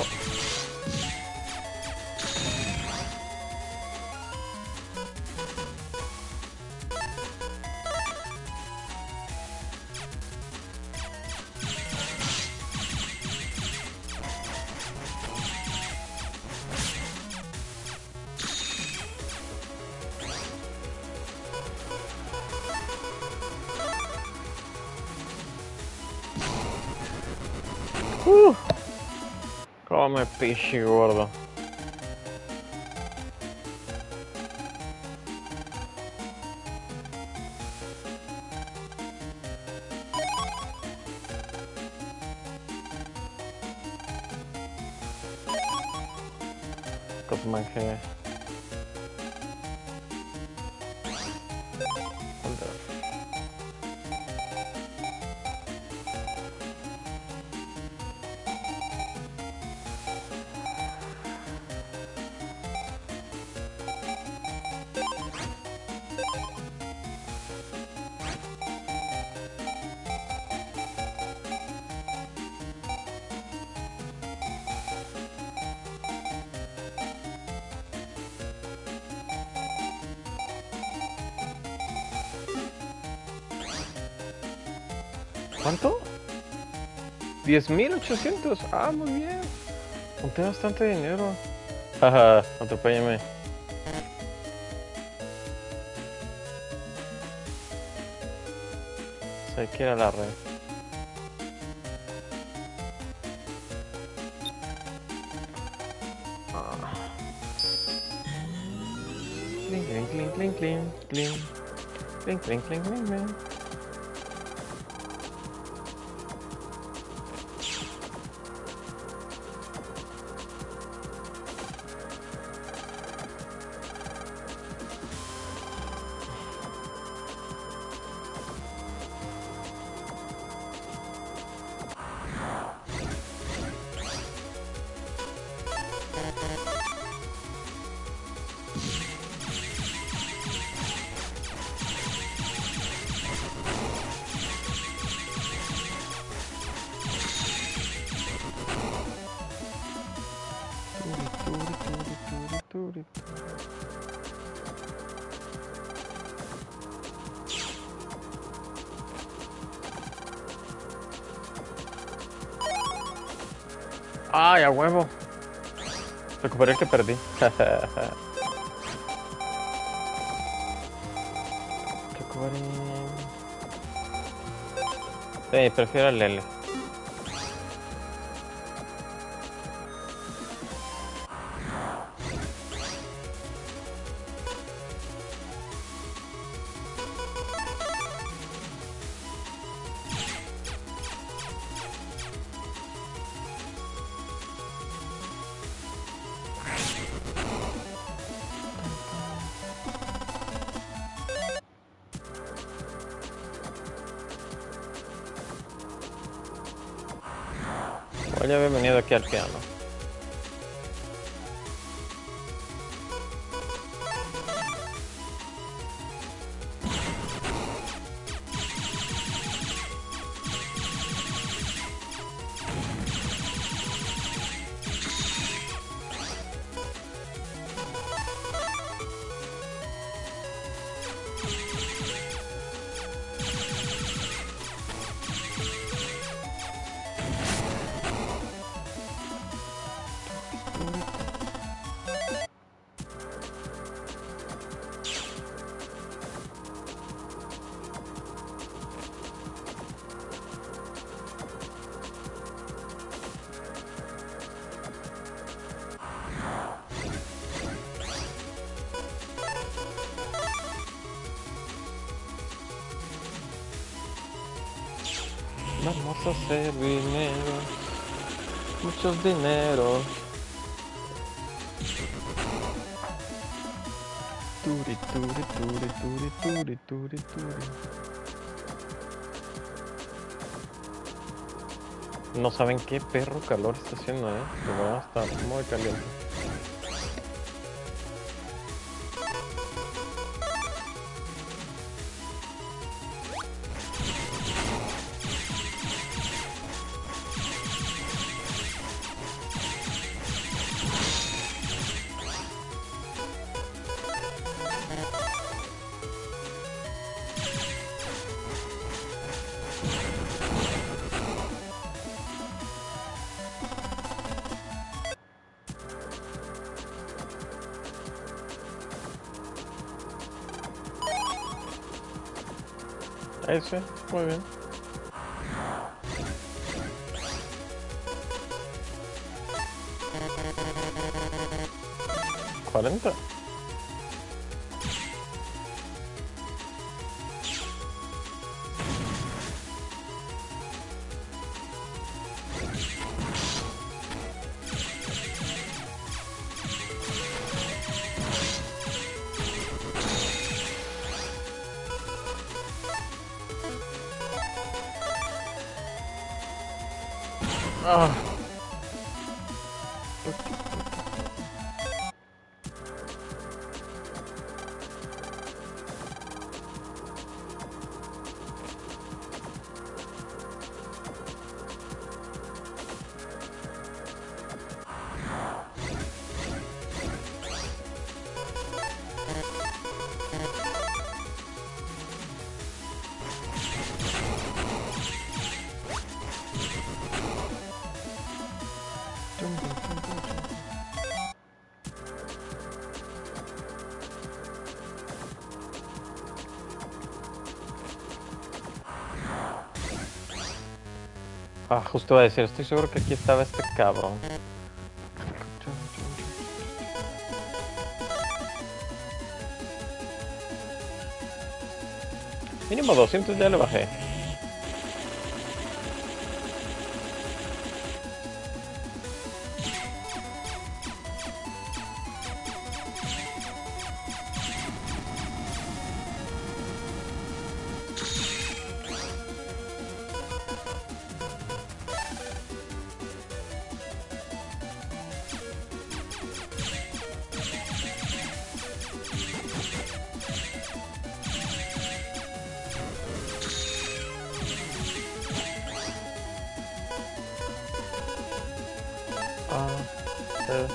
Uh, come pisci gordo. Kot manché. ¿Cuánto? diez mil ochocientos. Ah, muy bien. Junté bastante dinero. Jaja, atropéllame. Hay que ir a la red. Ah. Cling, cling, cling, cling, cling, cling. Cling, cling, cling, cling, cling. ¡Ay, a huevo! Recuperé el que perdí. Recuperé... Sí, prefiero el L. Ya había venido aquí al piano. Vamos a hacer dinero. Muchos dineros. Turi, turi, turi, turi, turi, turi, turi. No saben qué perro calor está haciendo, eh. De verdad está muy caliente. Ahí sí, muy bien. cuarenta. Ah. Ah, justo iba a decir, estoy seguro que aquí estaba este cabrón. Mínimo doscientos ya le bajé. Ah, eh.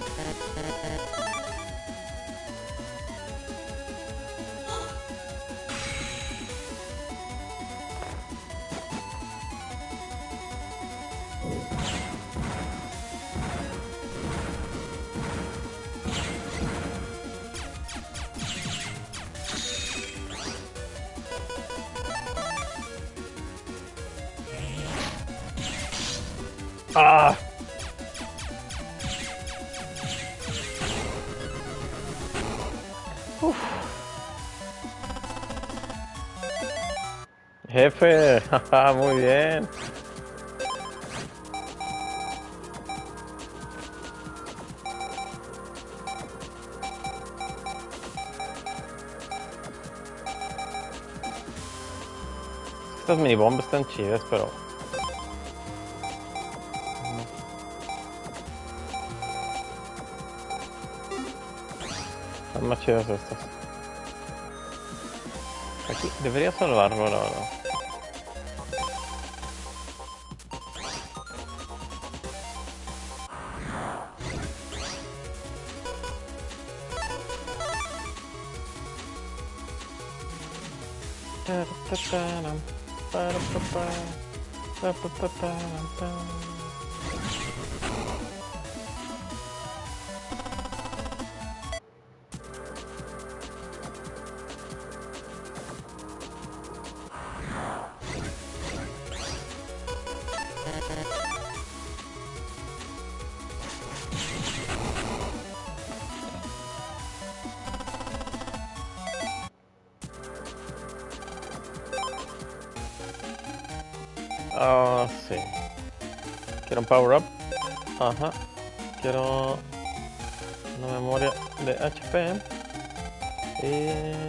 Ah. Uf. Jefe, jaja, muy bien. Estas mini bombas están chidas, pero están más chidas estas. Aquí debería salvarlo, la verdad. Ah, sí. Quiero un power up. Ajá. Quiero una memoria de H P. Y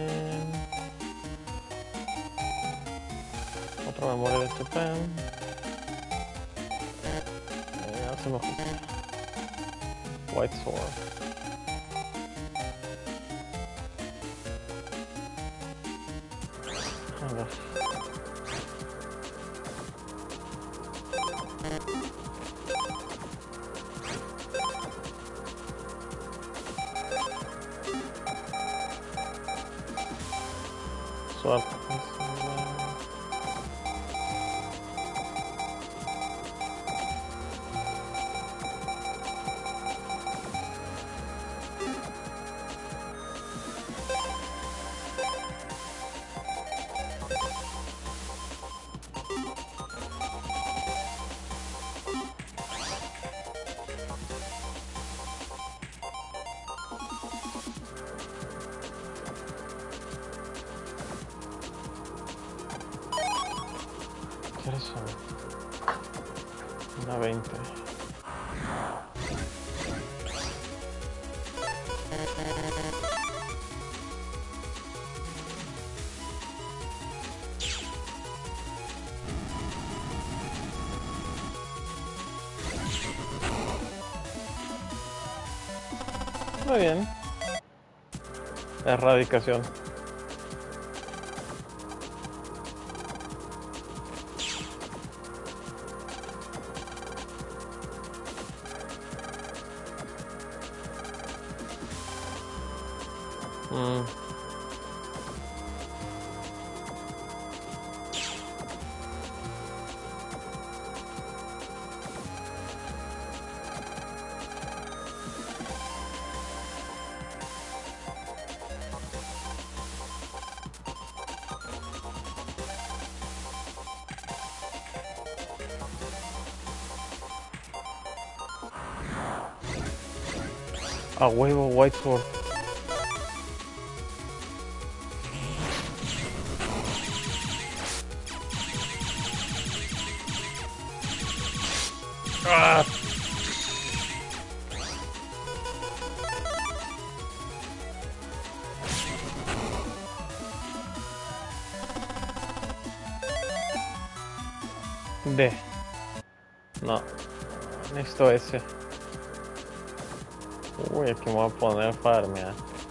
otra memoria de H P. Y hacemos White Sword. A ver. Swap. ¿Qué es eso? Una veinte. Muy bien. Erradicación. Mm. A huevo, White Sword. Ah. D. No. Necesito ese. Uy, aquí me voy a poner farmea.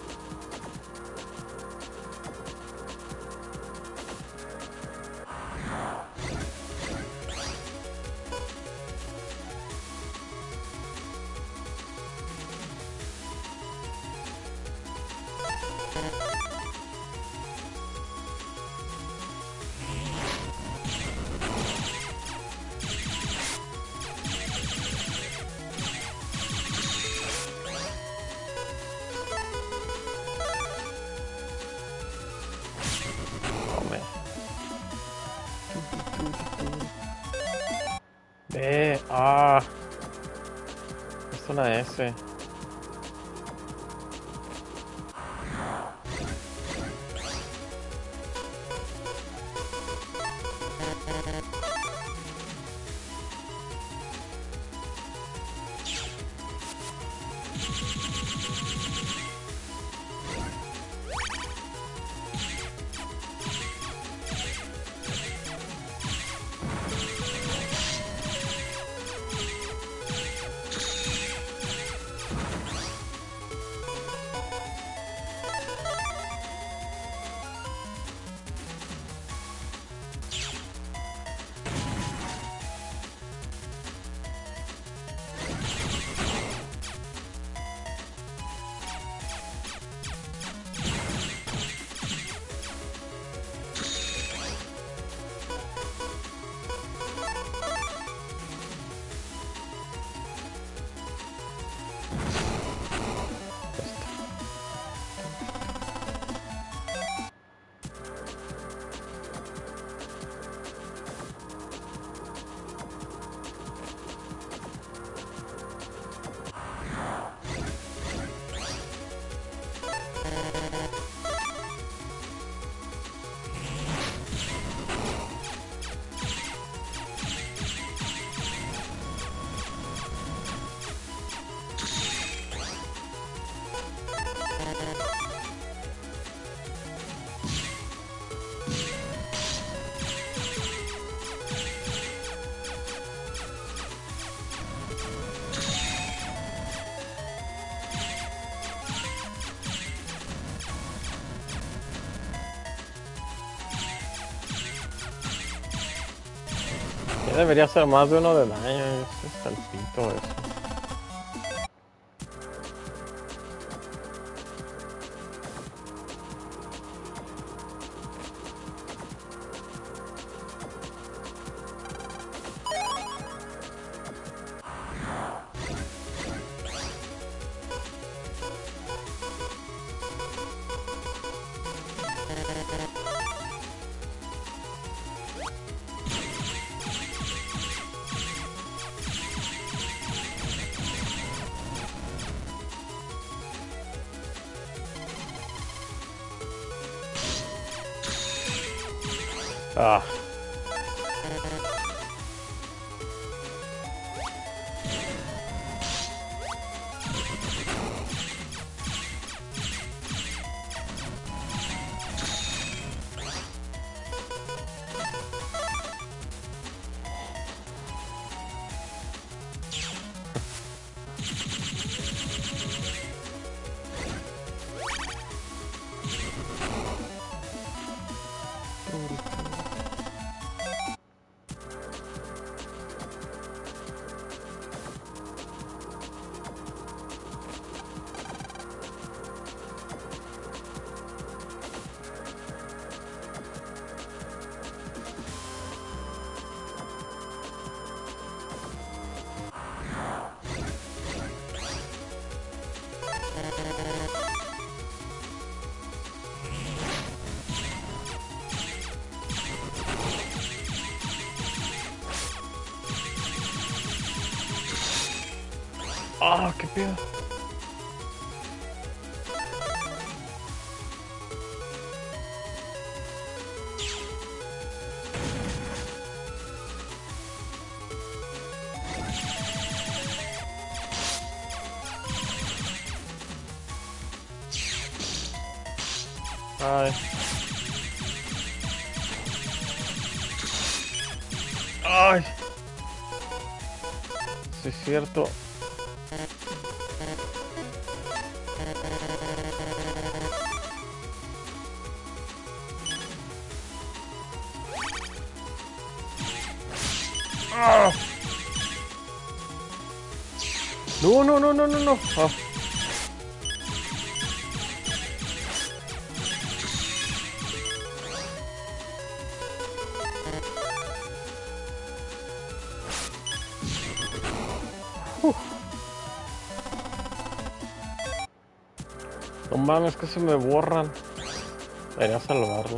Eh, ah, es una S. Ya debería ser más de uno de daño. Es hasta el pito eso. Ah. Ah, qué pedo. Ay. Ay. Sí, es cierto. Ah. No, no, no, no, no, no. Ah. No mames, que se me borran. Debería salvarlo.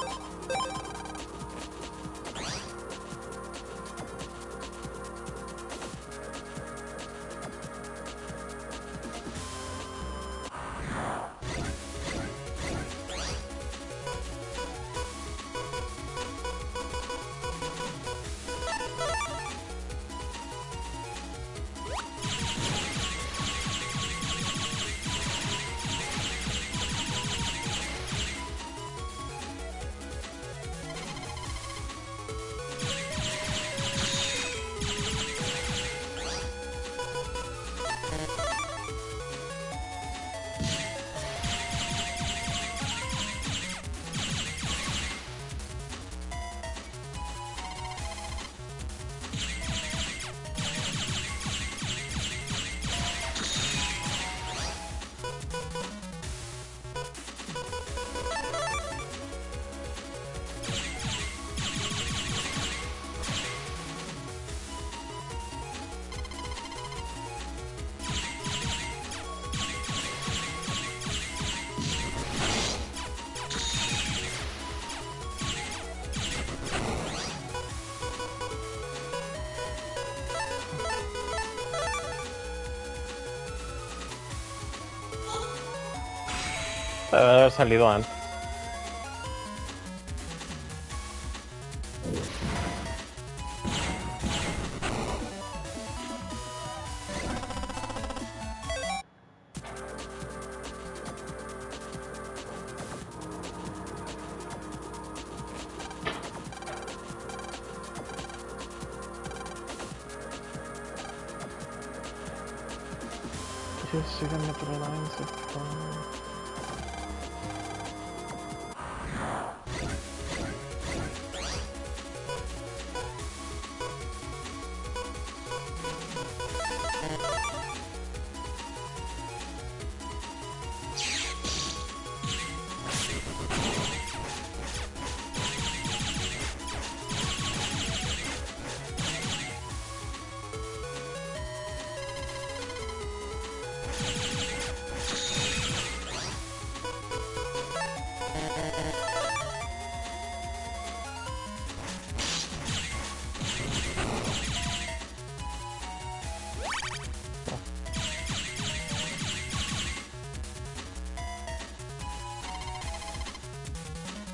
Debe haber salido antes. Just see the metal lines of fire.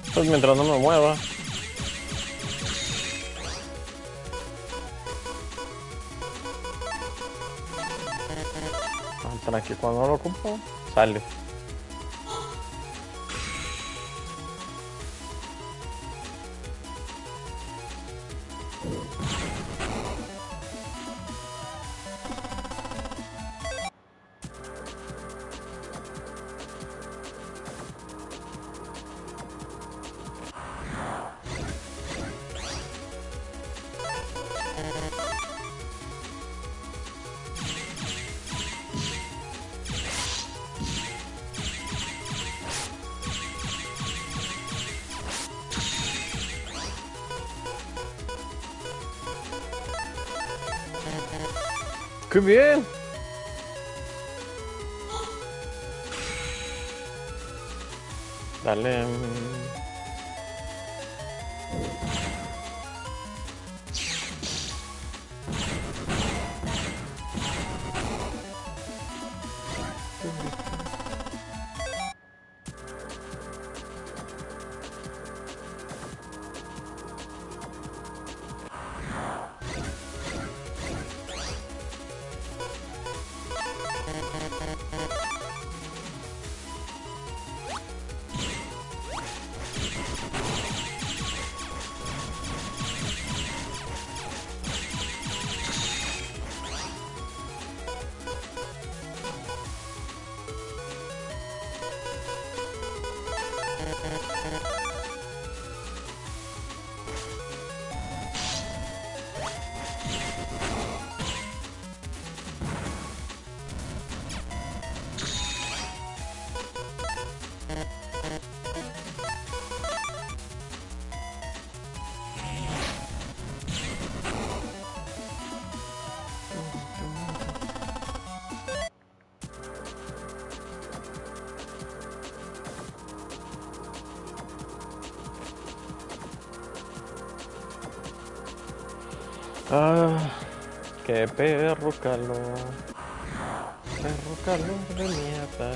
Pues mientras no me mueva. Ah, tranqui, cuando lo ocupo, sale. ¡Qué bien! Dale. Ah, qué perro calor. Perro calor de mierda.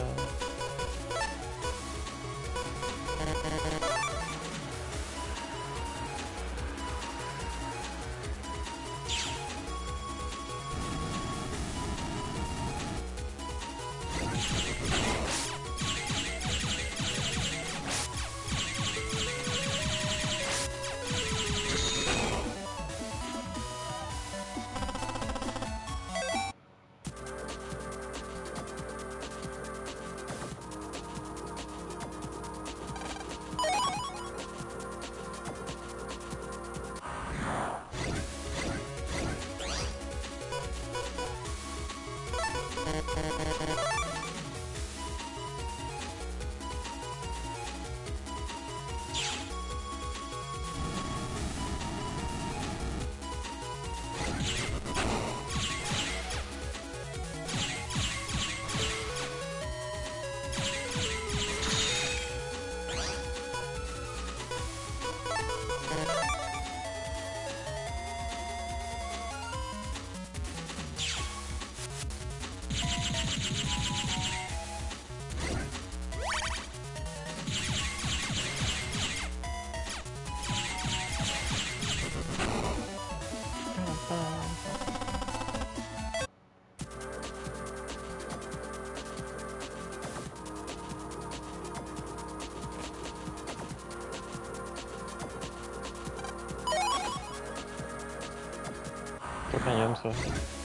Qué cañón soy.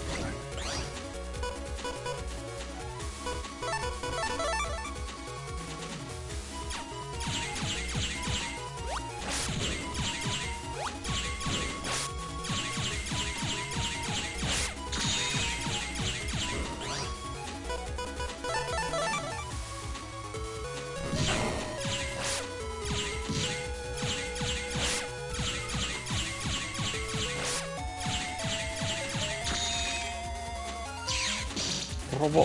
Robó.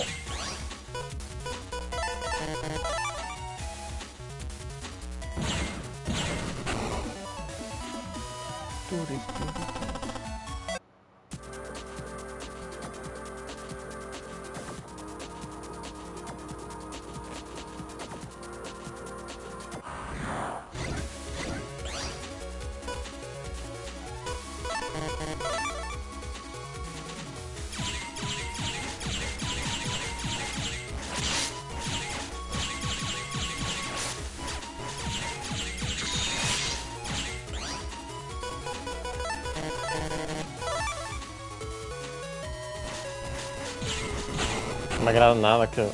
me agrada nada que...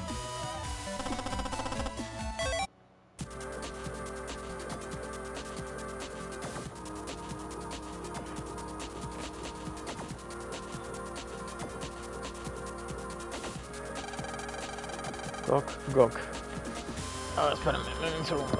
Gok, Gok. A ver, espérame, un segundo.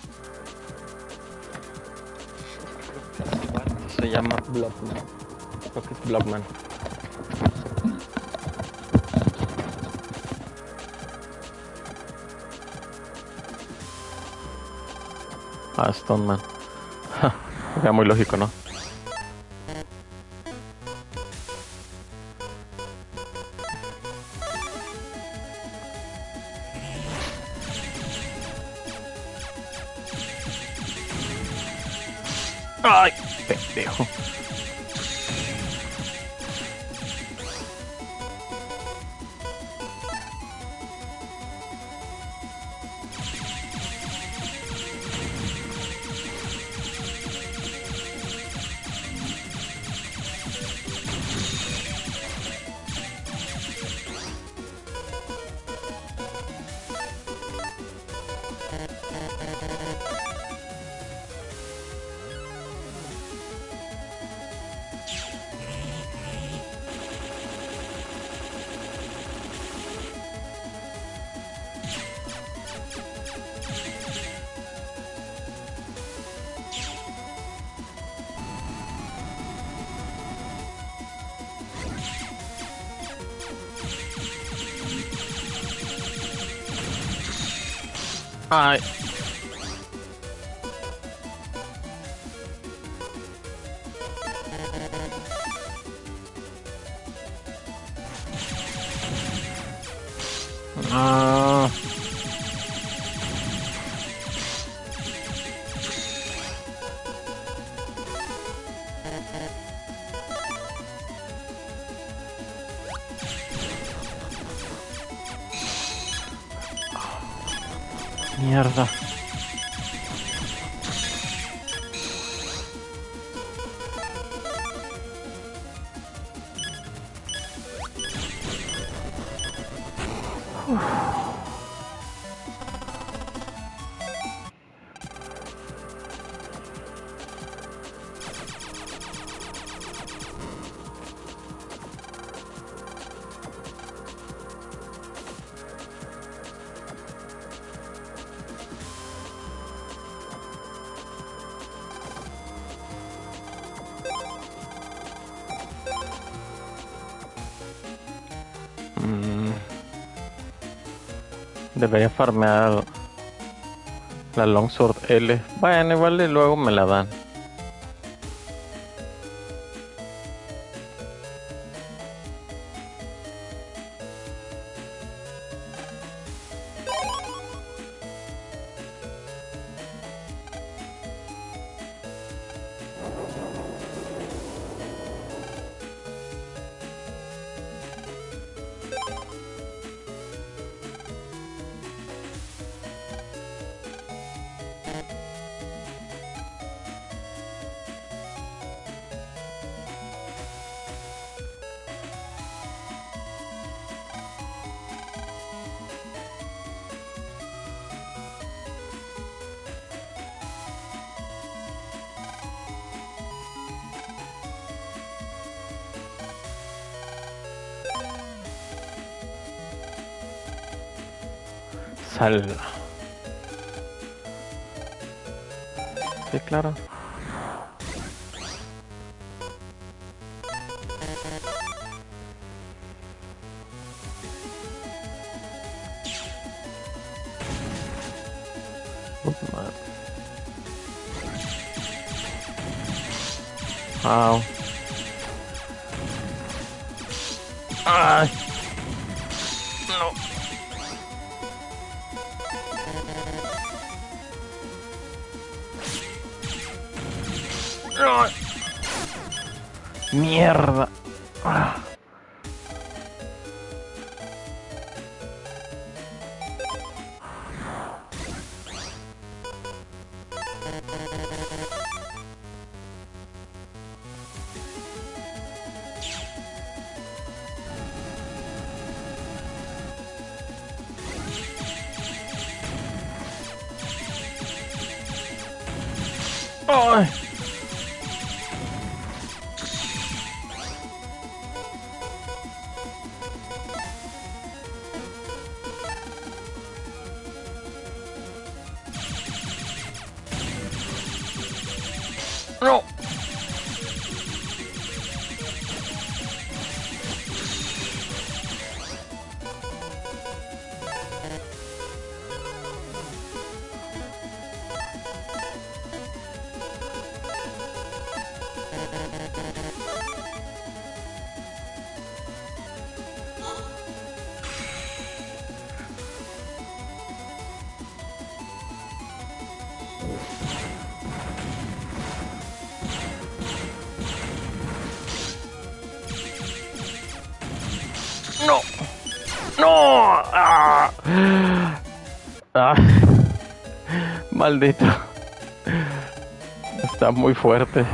Se llama Blood, ¿no? Pocket Blockman. Ah, Stone Man. Era muy lógico, ¿no? ¡Ay! Pendejo. Ay. Ah. Mierda. Debería farmear la Longsword L. Bueno, igual y luego me la dan. Sal. Sí, claro. Wow. Ay. No. No. Mierda. Ah. Ay. No. No. No. Ah. Ah. Maldito. Está muy fuerte.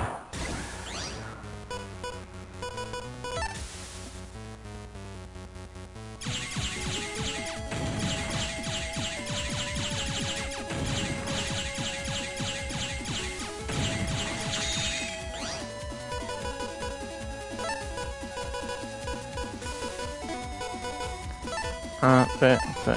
Ah, sí, sí.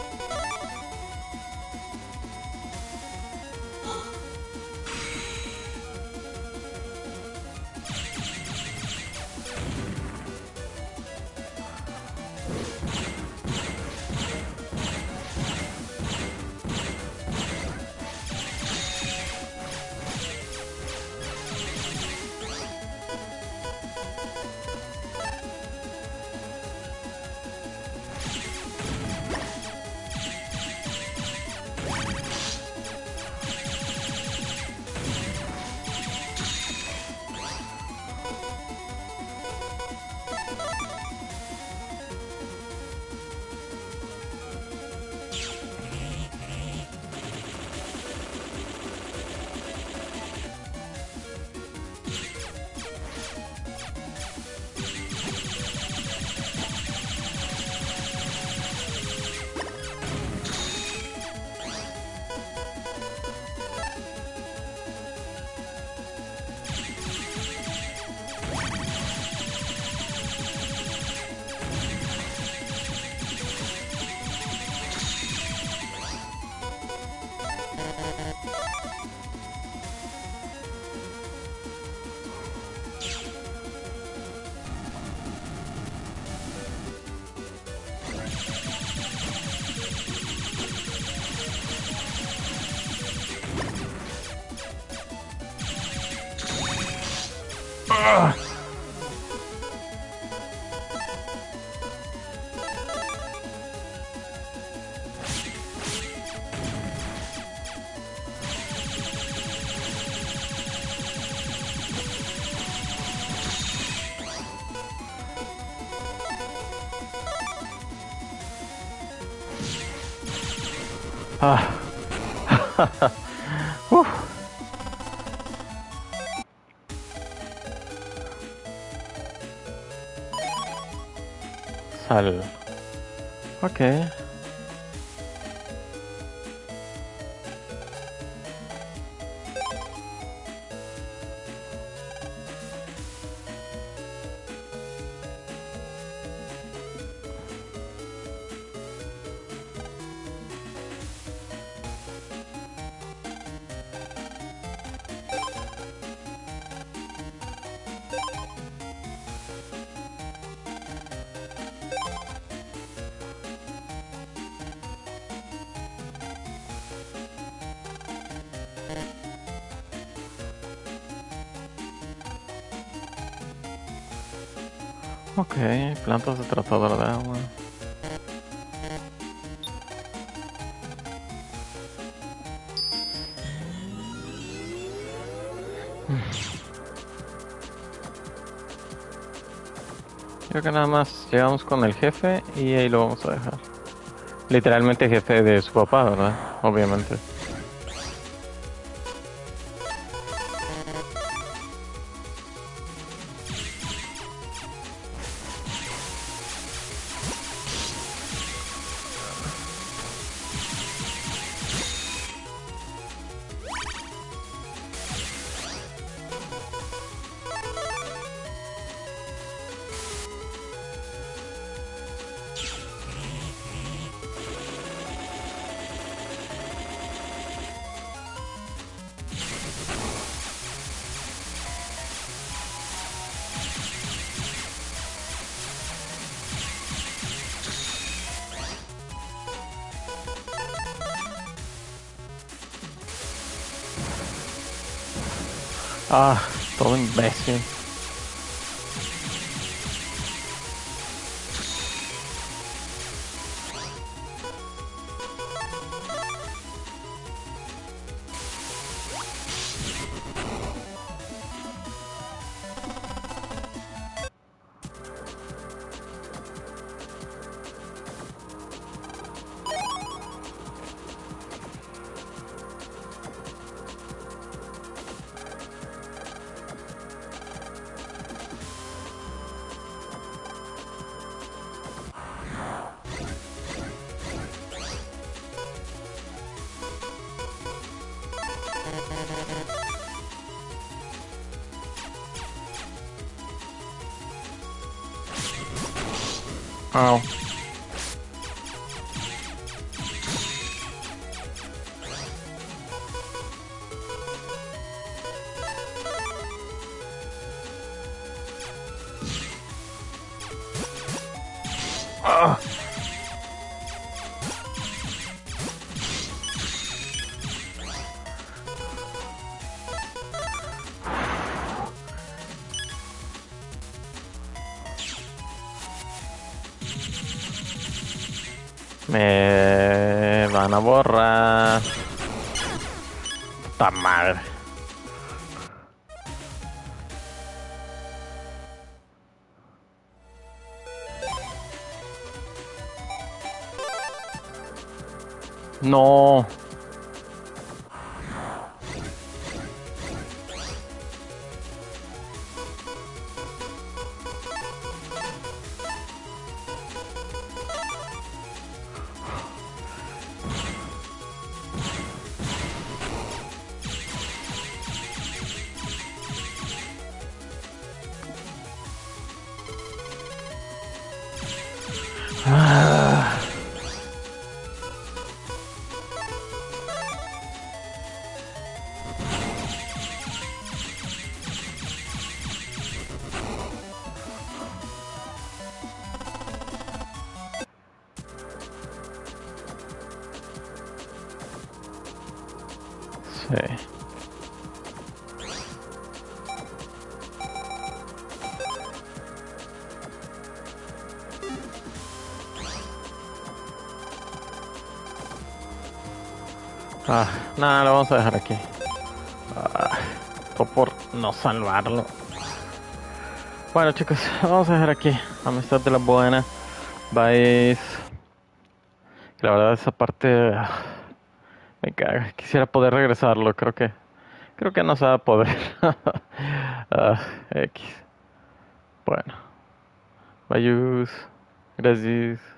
Ah. Ah. Uf. Sal. Okay. Ok, plantas de tratador de agua. Creo que nada más llegamos con el jefe y ahí lo vamos a dejar. Literalmente jefe de su papá, ¿verdad? Obviamente. Ah, todo imbécil. Au. Ah. Me van a borrar. Puta madre. No. Ah. Sí. Ah, nada, lo vamos a dejar aquí. Ah, todo por no salvarlo. Bueno, chicos, vamos a dejar aquí. Amistad de la buena. Vais. La verdad, esa parte ah, me caga. Quisiera poder regresarlo. Creo que. Creo que no se va a poder. Ah, X. Bueno. Bye. Gracias.